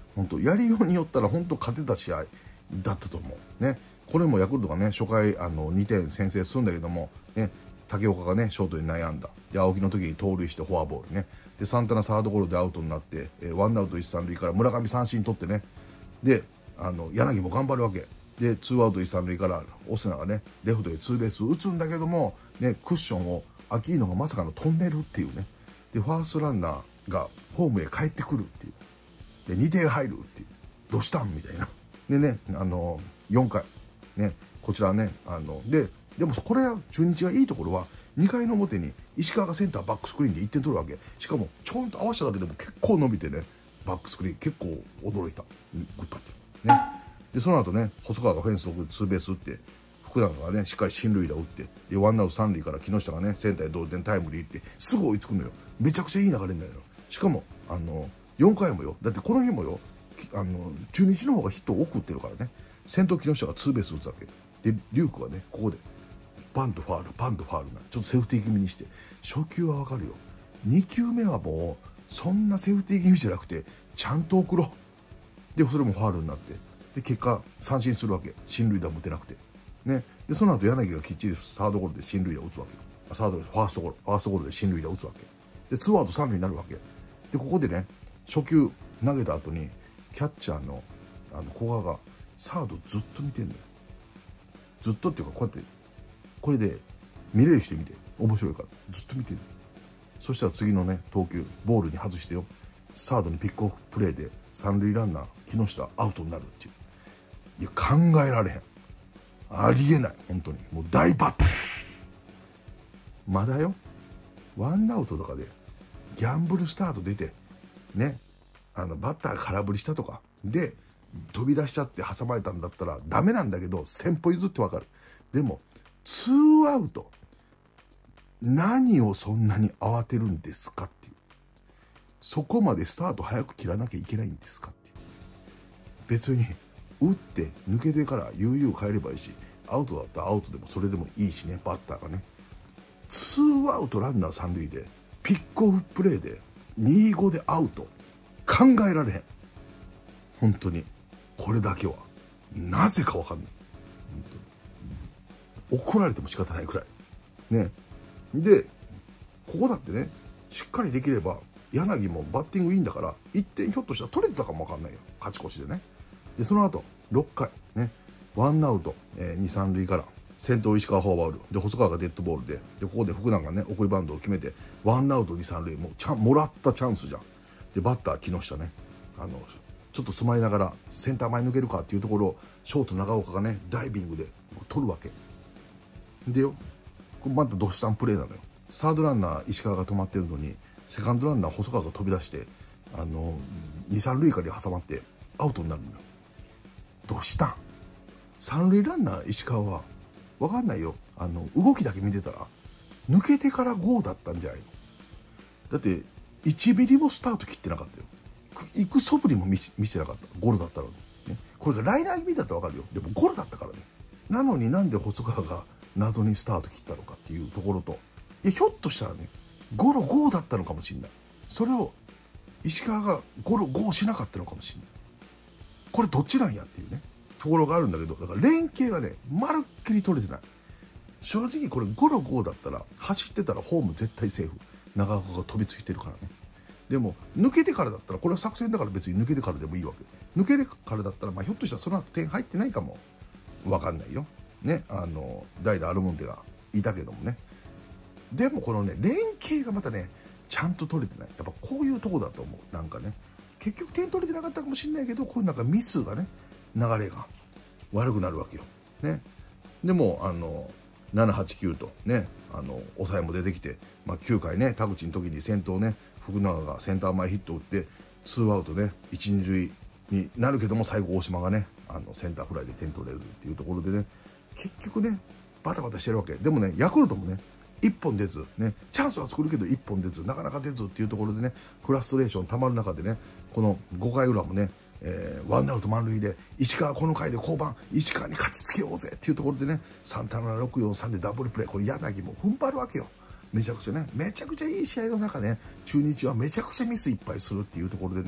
本当やりようによったら本当勝てた試合だったと思う。ね。これもヤクルトがね、初回、あの、にてん先制するんだけども、ね、竹岡がね、ショートに悩んだ。で、青木の時に盗塁してフォアボールね。で、サンタナサードゴロでアウトになって、えー、ワンアウト一三塁から村上三振取ってね。で、あの、柳も頑張るわけ。で、ツーアウト一三塁から、オスナがね、レフトでツーベース打つんだけども、ね、クッションを、アキーノがまさかの飛んでるっていうね。で、ファーストランナーがホームへ帰ってくるっていう。で、にてん入るっていう。どうしたんみたいな。でね、あの、よんかい。ね、こちらね、あの、で、でもこれは中日がいいところは、にかいの表に石川がセンターバックスクリーンでいってん取るわけ。しかも、ちょんと合わせただけでも結構伸びてね、バックスクリーン結構驚いた。グッパッて。ね。で、その後ね、細川がフェンスの奥でツーベース打って、福永がね、しっかり進塁打打って、で、ワンアウト三塁から木下がね、センターへ同点タイムリー行って、すぐ追いつくのよ。めちゃくちゃいい流れになるよ。しかも、あの、よんかいもよ。だってこの日もよ、あの、中日の方がヒットを多く打ってるからね。先頭木下がツーベース打つわけ。で、リュークがね、ここで、バントファール、バントファールな。ちょっとセーフティー気味にして。初球はわかるよ。にきゅうめはもう、そんなセーフティー気味じゃなくて、ちゃんと送ろう。で、それもファールになって。で、結果、三振するわけ。進塁打も打てなくて。ね。で、その後、柳がきっちりサードゴロで進塁打を打つわけ。サードで、ファーストゴロ、ファーストゴロで進塁打を打つわけ。で、ツーアウト三塁になるわけ。で、ここでね、初球投げた後に、キャッチャーの、あの、古賀が、サードずっと見てんのよ。ずっとっていうか、こうやって、これで、見れる人見て。面白いから。ずっと見てる。そしたら次のね、投球、ボールに外してよ。サードにピックオフプレーで、三塁ランナー、木下アウトになるっていう。いや、考えられへん。ありえない。本当に。もう大バット。まだよ。ワンアウトとかで、ギャンブルスタート出て、ね。あの、バッター空振りしたとか。で、飛び出しちゃって挟まれたんだったらダメなんだけど、先歩譲ってわかる。でも、ツーアウト。何をそんなに慌てるんですかっていう。そこまでスタート早く切らなきゃいけないんですかっていう。別に、打って抜けてから悠々帰ればいいし、アウトだったらアウトでもそれでもいいしね、バッターがね。ツーアウトランナー三塁で、ピックオフプレーで、にたいごでアウト。考えられへん。本当に。これだけは。なぜかわかんない。本当に。怒られても仕方ないくらい。ね。で、ここだってね、しっかりできれば、柳もバッティングいいんだから、いってんひょっとしたら取れてたかもわかんないよ。勝ち越しでね。で、その後、ろっかい、ね、ワンアウト、えー、に、三塁から、先頭石川フォアボール、で、細川がデッドボールで、で、ここで福永がね、送りバントを決めて、ワンアウトに、三塁、もう、ちゃん、もらったチャンスじゃん。で、バッター木下ね、あの、ちょっと詰まりながら、センター前抜けるかっていうところを、ショート長岡がね、ダイビングで取るわけ。でよ、これまたドスタンプレーなのよ。サードランナー石川が止まってるのに、セカンドランナー細川が飛び出して、あの、に、三塁間に挟まって、アウトになるのよ。どうしたん？三塁ランナー石川は、わかんないよ。あの、動きだけ見てたら、抜けてからゴーだったんじゃないの？だって、いちミリもスタート切ってなかったよ。行く素振りも見せてなかった。ゴロだったのに。ね、これがライナー気味だったらわかるよ。でもゴロだったからね。なのになんで細川が謎にスタート切ったのかっていうところと、いや、ひょっとしたらね、ゴロゴーだったのかもしれない。それを、石川がゴロゴーしなかったのかもしれない。これどっちなんやっていうね、ところがあるんだけど、だから連携がね、まるっきり取れてない。正直これゴロゴーだったら、走ってたらホーム絶対セーフ。長岡が飛びついてるからね。でも、抜けてからだったら、これは作戦だから別に抜けてからでもいいわけ。抜けてからだったら、まあひょっとしたらその後点入ってないかも。わかんないよ。ね、あの、代打アルモンテがいたけどもね。でもこのね、連携がまたね、ちゃんと取れてない。やっぱこういうとこだと思う。なんかね。結局点取れてなかったかもしれないけど、こういうなんかミスがね、流れが悪くなるわけよ。ね。でも、あの、なな、はち、きゅうとね、あの、抑えも出てきて、まあきゅうかいね、田口の時に先頭ね、福永がセンター前ヒットを打って、ツーアウトね、いち、に塁になるけども、最後大島がね、あの、センターフライで点取れるっていうところでね、結局ね、バタバタしてるわけ。でもね、ヤクルトもね、一本出ず、ね、チャンスは作るけど一本出ず、なかなか出ずっていうところでね、フラストレーション溜まる中でね、このごかい裏もね、えー、ワンアウト満塁で、石川この回で降板、石川に勝ちつけようぜっていうところでね、さんたいなな、ろく、よん、さんでダブルプレー、これ柳も踏ん張るわけよ。めちゃくちゃね、めちゃくちゃいい試合の中ね、中日はめちゃくちゃミスいっぱいするっていうところでね、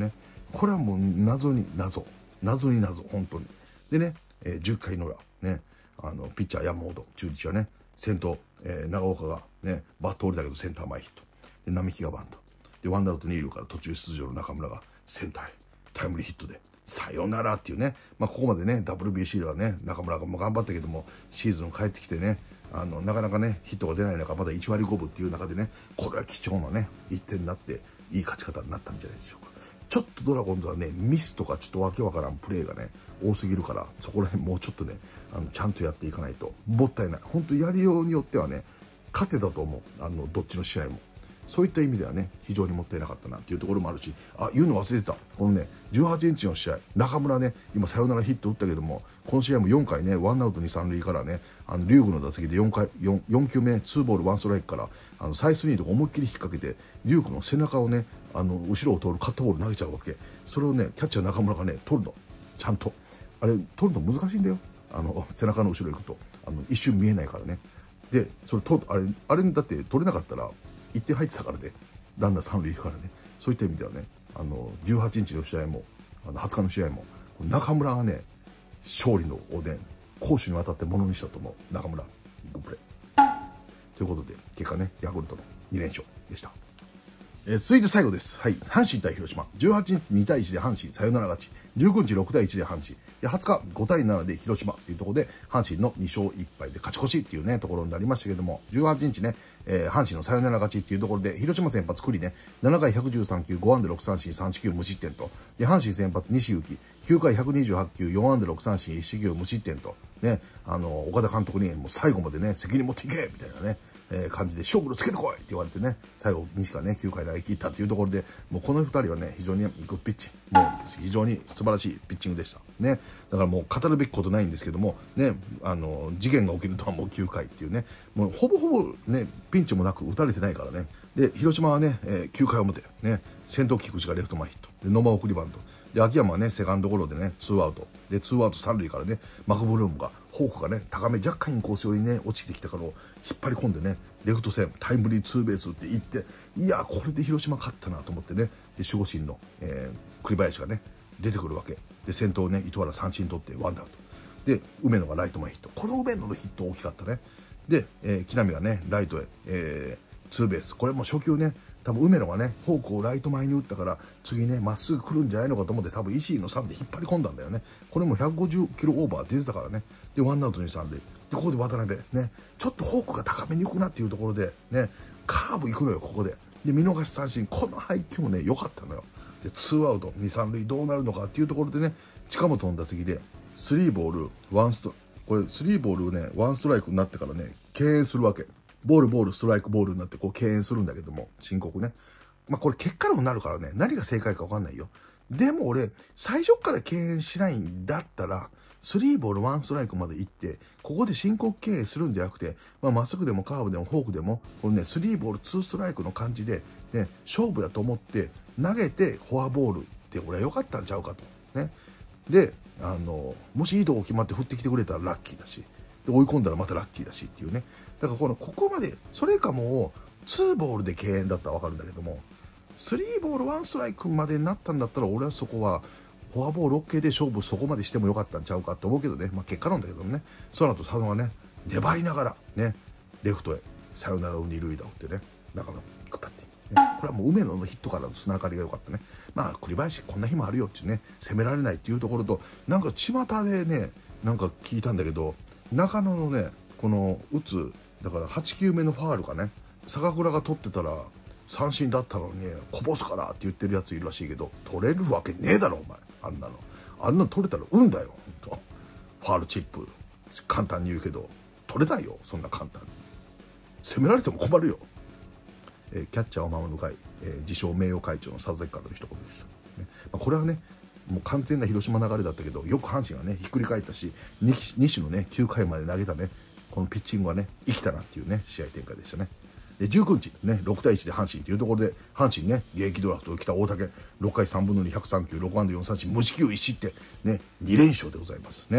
これはもう謎に謎。謎に謎、本当に。でね、えー、じゅっかいの裏、ね、あの、ピッチャー山本、中日はね、先頭、えー、長岡がね、バット折れたけどセンター前ヒット。で、並木がバント。で、ワンアウト二塁から途中出場の中村がセンターへタイムリーヒットで、さよならっていうね、まあ、ここまでね、ダブリュービーシー ではね、中村がもう頑張ったけども、シーズン帰ってきてね、あの、なかなかね、ヒットが出ない中、まだいちわりごぶっていう中でね、これは貴重なね、いってんになって、いい勝ち方になったんじゃないでしょうか。ちょっとドラゴンズはね、ミスとかちょっとわけわからんプレーがね、多すぎるから、そこら辺もうちょっとね、あの、ちゃんとやっていかないと、もったいない。本当やりようによってはね、勝てたと思う。あの、どっちの試合も。そういった意味ではね、非常にもったいなかったなっていうところもあるし、あ、言うの忘れてた。このね、じゅうはちにちの試合、中村ね、今サヨナラヒット打ったけども、この試合もよんかいね、ワンアウトに、さんるいからね、あの、龍宮の打席でよんかい、よん、よんきゅうめ、ツーボールワンストライクから、あの、サイスニーとか思いっきり引っ掛けて、龍宮の背中をね、あの、後ろを通るカットボール投げちゃうわけ。それをね、キャッチャー中村がね、取るの。ちゃんと。あれ、取るの難しいんだよ。あの、背中の後ろ行くと。あの、一瞬見えないからね。で、それ、と、あれ、あれだって取れなかったら、いってん入ってたからね。ランナーさんるい行くからね。そういった意味ではね、あの、じゅうはちにちの試合も、あの、はつかの試合も、中村がね、勝利のおでん、攻守にわたってものにしたと思う。中村、グップレー。ということで、結果ね、ヤクルトのにれんしょうでした。えー、続いて最後です。はい。阪神対広島。じゅうはちにちにたいいちで阪神サヨナラ勝ち。じゅうくにちろくたいいちで阪神。で、はつかごたいななで広島というところで、阪神のにしょういっぱいで勝ち越しっていうね、ところになりましたけども、じゅうはちにちね、えー、阪神のサヨナラ勝ちっていうところで、広島先発栗ね、ななかいひゃくじゅうさんきゅう、ごあんだろくさんしん、さんしきゅう無失点と。で、阪神先発西勇輝、きゅうかいひゃくにじゅうはちきゅう、よんあんだろくさんしん、いちしきゅう無失点と。ね、あの、岡田監督にもう最後までね、責任持っていけみたいなね。えー、感じで勝負をつけてこいって言われてね、最後西がね、きゅうかい投げ切ったっていうところで、もうこのふたりはね、非常にグッピッチ、もう非常に素晴らしいピッチングでした。ね。だからもう語るべきことないんですけども、ね、あの、事件が起きるとはもうきゅうかいっていうね、もうほぼほぼね、ピンチもなく打たれてないからね。で、広島はね、えー、きゅうかい表、ね、先頭菊池がレフト前ヒット。で、野間送りバント。で、秋山はね、セカンドゴロでね、ツーアウト。で、ツーアウトさんるいからね、マクブルームが、フォークがね、高め若干インコース寄りにね、落ちてきたからを引っ張り込んでね、レフト線、タイムリーツーベースって言って、いや、これで広島勝ったなと思ってね、で、守護神の、えー、栗林がね、出てくるわけ。で、先頭ね、糸原三振取ってワンアウト。で、梅野がライト前ヒット。この梅野のヒット大きかったね。で、えー、木浪がね、ライトへ、えー、ツーベース。これも初球ね、多分梅野がね、フォークをライト前に打ったから、次ね、まっすぐ来るんじゃないのかと思って、多分石井のサーブで引っ張り込んだんだよね。これもひゃくごじゅっキロオーバー出てたからね。で、ワンアウトにさんるい。で、ここで渡辺、ね、ちょっとフォークが高めに行くなっていうところで、ね、カーブ行くのよ、ここで。で、見逃し三振。この配球もね、良かったのよ。で、ツーアウト、に、さんるいどうなるのかっていうところでね、近本の打席で、スリーボール、ワンスト、これ、スリーボールね、ワンストライクになってからね、敬遠するわけ。ボール、ボール、ストライク、ボールになって、こう、敬遠するんだけども、申告ね。まあ、これ結果論になるからね、何が正解かわかんないよ。でも俺、最初から敬遠しないんだったら、スリーボールワンストライクまで行って、ここで申告敬遠するんじゃなくて、まあ、まっすぐでもカーブでもフォークでも、このね、スリーボールツーストライクの感じで、ね、勝負だと思って、投げてフォアボールって俺は良かったんちゃうかと。ね。で、あの、もしいいとこ決まって振ってきてくれたらラッキーだし、で追い込んだらまたラッキーだしっていうね。だからこの、ここまで、それかもう、ツーボールで敬遠だったらわかるんだけども、スリーボールワンストライクまでになったんだったら、俺はそこは、フォアボール OK で勝負そこまでしてもよかったんちゃうかって思うけどね。まあ結果なんだけどもね。その後佐野がね、粘りながら、ね、レフトへ、サヨナラを二塁打を打ってね、中野、グッパッて。ね、これはもう梅野のヒットからの繋がりが良かったね。まあ栗林こんな日もあるよっていうね、攻められないっていうところと、なんか巷でね、なんか聞いたんだけど、中野のね、この打つ、だからはちきゅうめのファールがね、坂倉が取ってたら、三振だったのに、こぼすからって言ってるやついるらしいけど、取れるわけねえだろ、お前。あんなの。あんなの取れたら運だよ、ほんと。ファールチップ。簡単に言うけど、取れないよ、そんな簡単に。攻められても困るよ。えー、キャッチャーを守る会、えー、自称名誉会長の佐々木からの一言でした。ね、まあ、これはね、もう完全な広島流れだったけど、よく阪神がね、ひっくり返ったし、西のね、きゅうかいまで投げたね、このピッチングはね、生きたなっていうね、試合展開でしたね。で、じゅうくにち、ね、ろくたいいちで阪神というところで、阪神ね、現役ドラフトを来た大竹、ろっかいさんぶんのに、ひゃくさんきゅう、ろくあんだよんさんしん、無四球いち失点、ね、にれんしょうでございます。ね。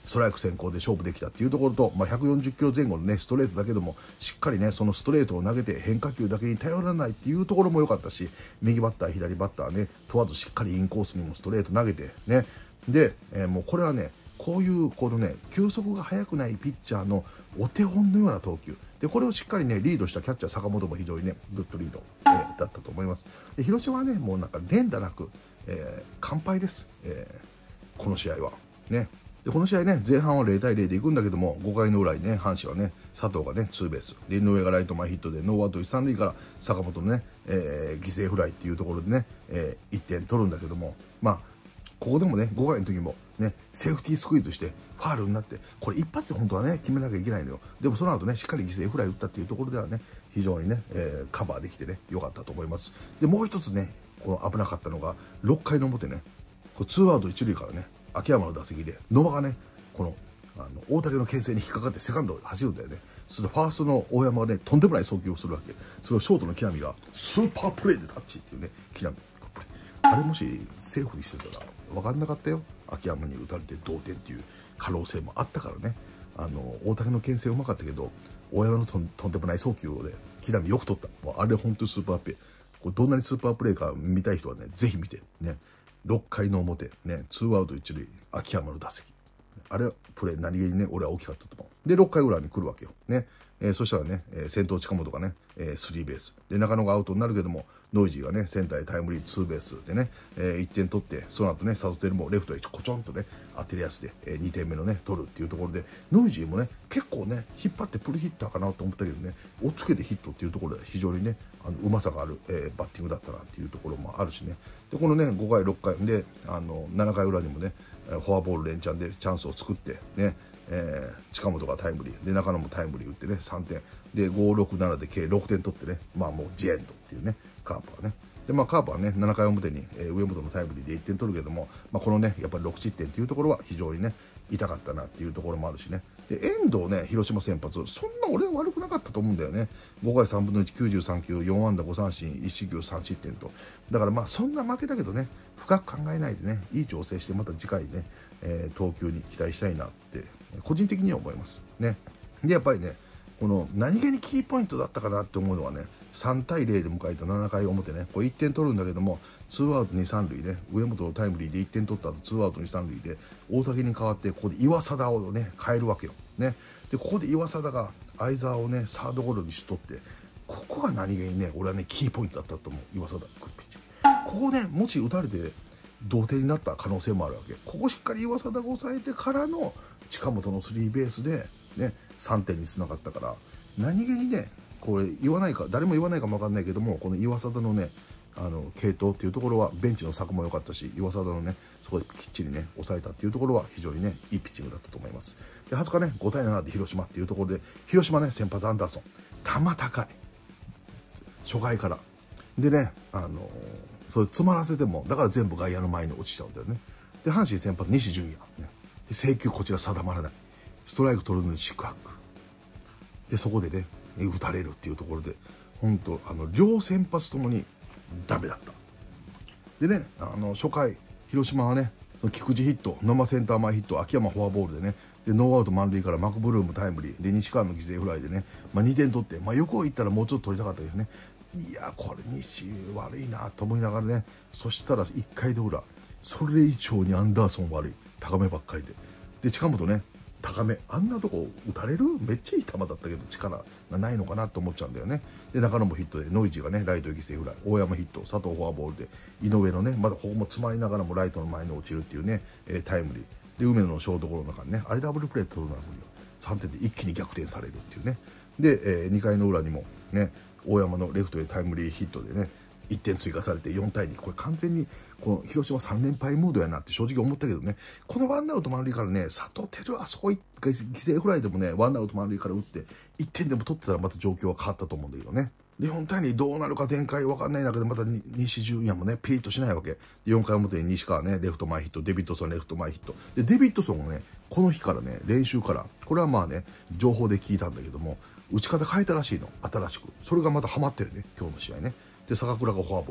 ストライク先行で勝負できたっていうところと、まあ、ひゃくよんじゅっキロ前後のね、ストレートだけども、しっかりね、そのストレートを投げて変化球だけに頼らないっていうところも良かったし、右バッター、左バッターね、問わずしっかりインコースにもストレート投げて、ね。で、えー、もうこれはね、こういう、このね、球速が速くないピッチャーのお手本のような投球。で、これをしっかりね、リードしたキャッチャー坂本も非常にね、グッドリード、えー、だったと思います。で、広島はね、もうなんか連打なく、えー、完敗です。えー、この試合は。ね。で、この試合ね、前半はゼロたいゼロで行くんだけども、ごかいの裏にね、阪神はね、佐藤がね、ツーベース。で、井上がライト前ヒットで、ノーアウト一三塁から坂本のね、えー、犠牲フライっていうところでね、えー、いってん取るんだけども、まあ、ここでもね、ごかいの時もね、セーフティースクイズして、ファールになって、これ一発で本当はね、決めなきゃいけないのよ。でもその後ね、しっかり犠牲フライ打ったっていうところではね、非常にね、えー、カバーできてね、良かったと思います。で、もう一つね、この危なかったのが、ろっかいの表ね、これツーアウト一塁からね、秋山の打席で、野間がね、この、あの、大竹の牽制に引っかかってセカンドを走るんだよね。それでファーストの大山がね、とんでもない送球をするわけ。それをショートの木浪が、スーパープレーでタッチっていうね、木浪。あれもしセーフにしてたら分かんなかったよ。秋山に打たれて同点っていう可能性もあったからね。あの、大竹の牽制うまかったけど、大山のとん、とんでもない送球をね、木浪よく取った。もうあれ本当にスーパープレー。これどんなにスーパープレーか見たい人はね、ぜひ見て。ね。ろっかいの表、ね、ツーアウト一塁、秋山の打席。あれはプレー何気にね、俺は大きかったと思う。で、ろっかい裏に来るわけよ。ね。えー、そしたらね、えー、先頭近本がね、えー、スリーベース。で、中野がアウトになるけども、ノイジーがね、センターへタイムリーツーベースでね、えー、いってん取って、その後ね、サトテルもレフトへコチョンとね、当てるやつで、えー、にてんめのね、取るっていうところで、ノイジーもね、結構ね、引っ張ってプルヒッターかなと思ったけどね、追っつけてヒットっていうところで非常にね、あの、うまさがある、えー、バッティングだったなっていうところもあるしね。で、このね、ごかい、ろっかいで、あの、ななかい裏にもね、フォアボール連チャンでチャンスを作って、ね、えー、近本がタイムリーで中野もタイムリー打ってねさんてんでご、ろく、ななで計ろくてん取ってね、まあもうジエンドっていうねカープはね。でまあカープはねななかい表に、えー、上本のタイムリーでいってん取るけども、まあ、このねやっぱりろくしってんっていうところは非常にね痛かったなっていうところもあるしね。で遠藤ね広島先発そんな俺は悪くなかったと思うんだよね。ごかいさんぶんのいち、きゅうじゅうさんきゅう、よんあんだごさんしんいちしきゅうさんしってんと、だからまあそんな負けだけどね深く考えないでねいい調整してまた次回ね、えー、投球に期待したいなって個人的には思いますね。でやっぱりねこの何気にキーポイントだったかなって思うのはねさんたいゼロで迎えたななかい表ねこれいってん取るんだけどもツーアウトに、さん塁ね上本のタイムリーでいってん取った後ツーアウトに、さん塁で大竹に代わってここで岩貞をね変えるわけよね。でここで岩貞が相澤をねサードゴロにしとってここが何気にね俺はねキーポイントだったと思う。岩貞グッピッチここねもし打たれて同点になった可能性もあるわけ。ここしっかり岩貞が抑えてからの近本のスリーベースでねさんてんにつながったから何気にねこれ言わないか誰も言わないかもわかんないけどもこの岩貞のねあの系統っていうところはベンチの策も良かったし岩貞のねそこできっちりね抑えたっていうところは非常にねいいピッチングだったと思います。ではつかねごたいななで広島っていうところで広島ね先発アンダーソン球高い初回からでねあのー、それ詰まらせてもだから全部外野の前に落ちちゃうんだよね。で阪神先発西純也、ね、で制球こちら定まらないストライク取るのに四苦八苦でそこでね打たれるっていうところで本当あの両先発ともにダメだった。でねあの初回広島はねその菊池ヒット野間センター前ヒット秋山フォアボールでねでノーアウト満塁からマクブルームタイムリーで西川の犠牲フライでね、まあ、にてん取って、まあ、横を行ったらもうちょっと取りたかったですね。いやこれ西悪いなと思いながらねそしたらいっかいで裏それ以上にアンダーソン悪い高めばっかりでで近本ね高めあんなとこ打たれるめっちゃいい球だったけど力がないのかなと思っちゃうんだよね。で中野もヒットでノイジーがねライトへ犠牲フライ大山ヒット佐藤フォアボールで井上のねまだここも詰まりながらもライトの前に落ちるっていうね、えー、タイムリーで梅野のショートゴロの中にねあれダブルプレー取るのは無理よさんてんで一気に逆転されるっていうね。で、えー、にかいの裏にもね大山のレフトへタイムリーヒットでねいってん追加されてよんたいにこれ完全にこの広島さんれんぱいムードやなって正直思ったけどねこのワンアウト満塁からね佐藤輝あそこ犠牲フライでもねワンアウト満塁から打っていってんでも取ってたらまた状況は変わったと思うんだけどね。でよんたいにどうなるか展開分かんない中でまた西純也もねピリッとしないわけ。よんかい表に西川ねレフト前ヒットデビッドソンレフト前ヒットでデビッドソンもねこの日からね練習からこれはまあね情報で聞いたんだけども打ち方変えたらしいの新しくそれがまたハマってるね今日の試合ね。で坂倉がフォアボール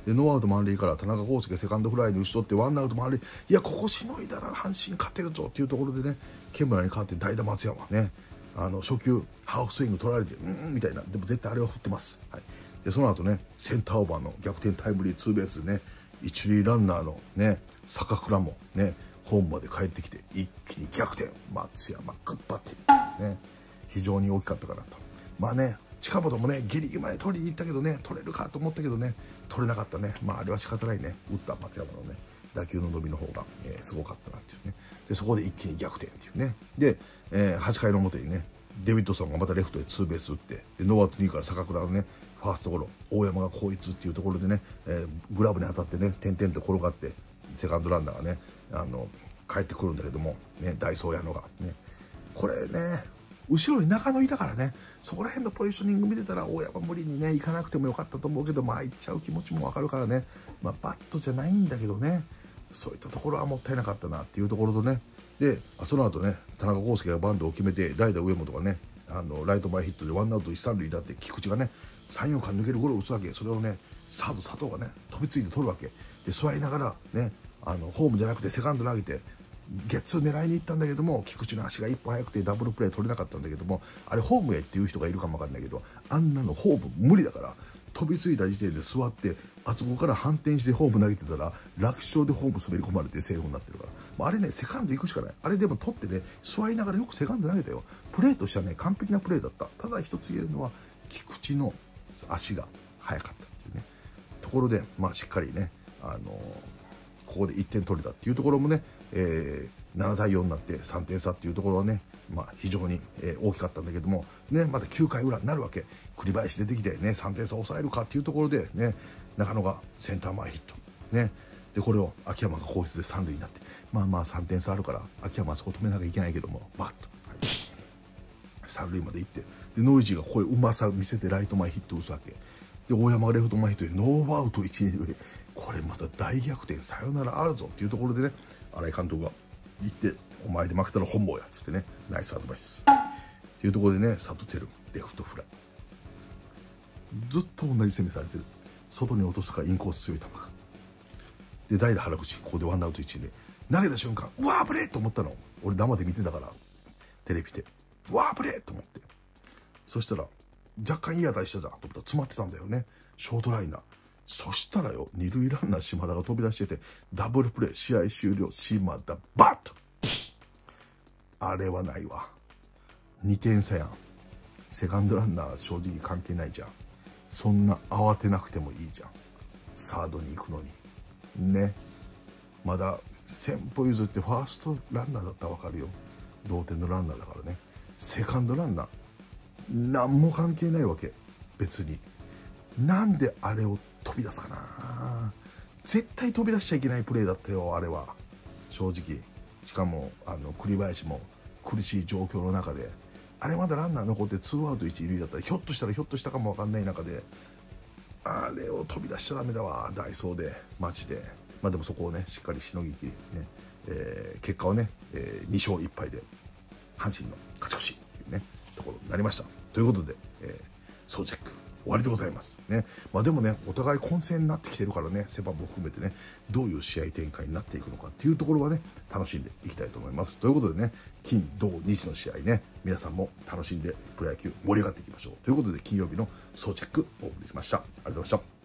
で、ノーアウト満塁から田中康介セカンドフライに打ち取ってワンアウト満塁。いや、ここしのいだら阪神勝てるぞっていうところでね、ケムラに代わって代打松山ね、あの、初球、ハーフスイング取られて、うーん、みたいな。でも絶対あれは振ってます。はい。で、その後ね、センターオーバーの逆転タイムリーツーベースでね、一塁ランナーのね、坂倉もね、ホームまで帰ってきて、一気に逆転。松山、グッバッティ。ね、非常に大きかったかなと。まあね、近本もね、ギリギリまで取りに行ったけどね、取れるかと思ったけどね、取れなかったね。まあ、あれは仕方ないね。打った松山のね、打球の伸びの方が、えー、すごかったなっていうね。で、そこで一気に逆転っていうね。で、えー、はちかいの表にね、デビッドソンがまたレフトでツーベース打って、で、ノーアウトにから坂倉のね、ファーストゴロ、大山が後逸っていうところでね、えー、グラブに当たってね、点々と転がって、セカンドランナーがね、あの、帰ってくるんだけども、ね、ダイソー矢野がね、これね、後ろに中野いたからね、そこら辺のポジショニング見てたら、大山無理にね、行かなくてもよかったと思うけど、まあ、行っちゃう気持ちもわかるからね、まあ、バットじゃないんだけどね、そういったところはもったいなかったなっていうところとね、で、その後ね、田中康介がバントを決めて、代打上本がね、あの、ライト前ヒットでワンアウト一三塁だって、菊池がね、さん、よんかん抜けるゴロを打つわけ。それをね、サード佐藤がね、飛びついて取るわけ。で、座りながらね、あの、ホームじゃなくてセカンド投げて、ゲッツー狙いに行ったんだけども、菊池の足が一歩速くてダブルプレー取れなかったんだけども、あれホームへっていう人がいるかもわかんないけど、あんなのホーム無理だから、飛びついた時点で座って、あそこから反転してホーム投げてたら、楽勝でホーム滑り込まれてセーフになってるから。まあ、あれね、セカンド行くしかない。あれでも取ってね、座りながらよくセカンド投げたよ。プレーとしてはね、完璧なプレーだった。ただ一つ言えるのは、菊池の足が速かったっていうね。ところで、まあしっかりね、あのー、ここでいってん取れたっていうところもね、えー、ななたいよんになってさんてん差っていうところはね、まあ非常に、えー、大きかったんだけども、ね、またきゅうかい裏になるわけ。栗林出てきてね、さんてん差抑えるかっていうところでね、中野がセンター前ヒット。ね。で、これを秋山が後逸で三塁になって、まあまあさんてん差あるから、秋山はそこ止めなきゃいけないけども、バッと。はい、三塁まで行って、で、ノイジーがこういううまさを見せてライト前ヒット打つわけ。で、大山がレフト前ヒットでノーアウトいち、に塁。これまた大逆転、サヨナラあるぞっていうところでね、新井監督が言って、お前で負けたら本望やっつってね、ナイスアドバイス。っていうところでね、サトテル、レフトフライ。ずっと同じ攻めされてる。外に落とすかインコース強い球か。で、代打原口、ここでワンアウトいち塁。投げた瞬間、うわーブレーと思ったの。俺生で見てたから、テレビで。うわーブレーと思って。そしたら、若干いい当たりしたじゃんと思ったら詰まってたんだよね。ショートライナー。そしたらよ、二塁ランナー島田が飛び出してて、ダブルプレー、試合終了、島田、バッと。あれはないわ。にてん差やん。セカンドランナー正直関係ないじゃん。そんな慌てなくてもいいじゃん。サードに行くのに。ね。まだ、先歩譲ってファーストランナーだったらわかるよ。同点のランナーだからね。セカンドランナー。何も関係ないわけ。別に。なんであれを飛び出すかな。絶対飛び出しちゃいけないプレーだったよ、あれは。正直。しかも、あの、栗林も苦しい状況の中で、あれまだランナー残ってツーアウト一塁だったら、ひょっとしたらひょっとしたかもわかんない中で、あれを飛び出しちゃダメだわ、ダイソーで、マジで。まあでもそこをね、しっかりしのぎきり、ね、えー、結果はね、えー、に勝いっ敗で、阪神の勝ち越しっていうね、ところになりました。ということで、えー、総チェック。終わりでございますね。まあでもね、お互い混戦になってきてるからね、セパも含めてね、どういう試合展開になっていくのかっていうところはね、楽しんでいきたいと思います。ということでね、金、土、日の試合ね、皆さんも楽しんでプロ野球盛り上がっていきましょう。ということで、金曜日の総チェックをお送りしました。ありがとうございました。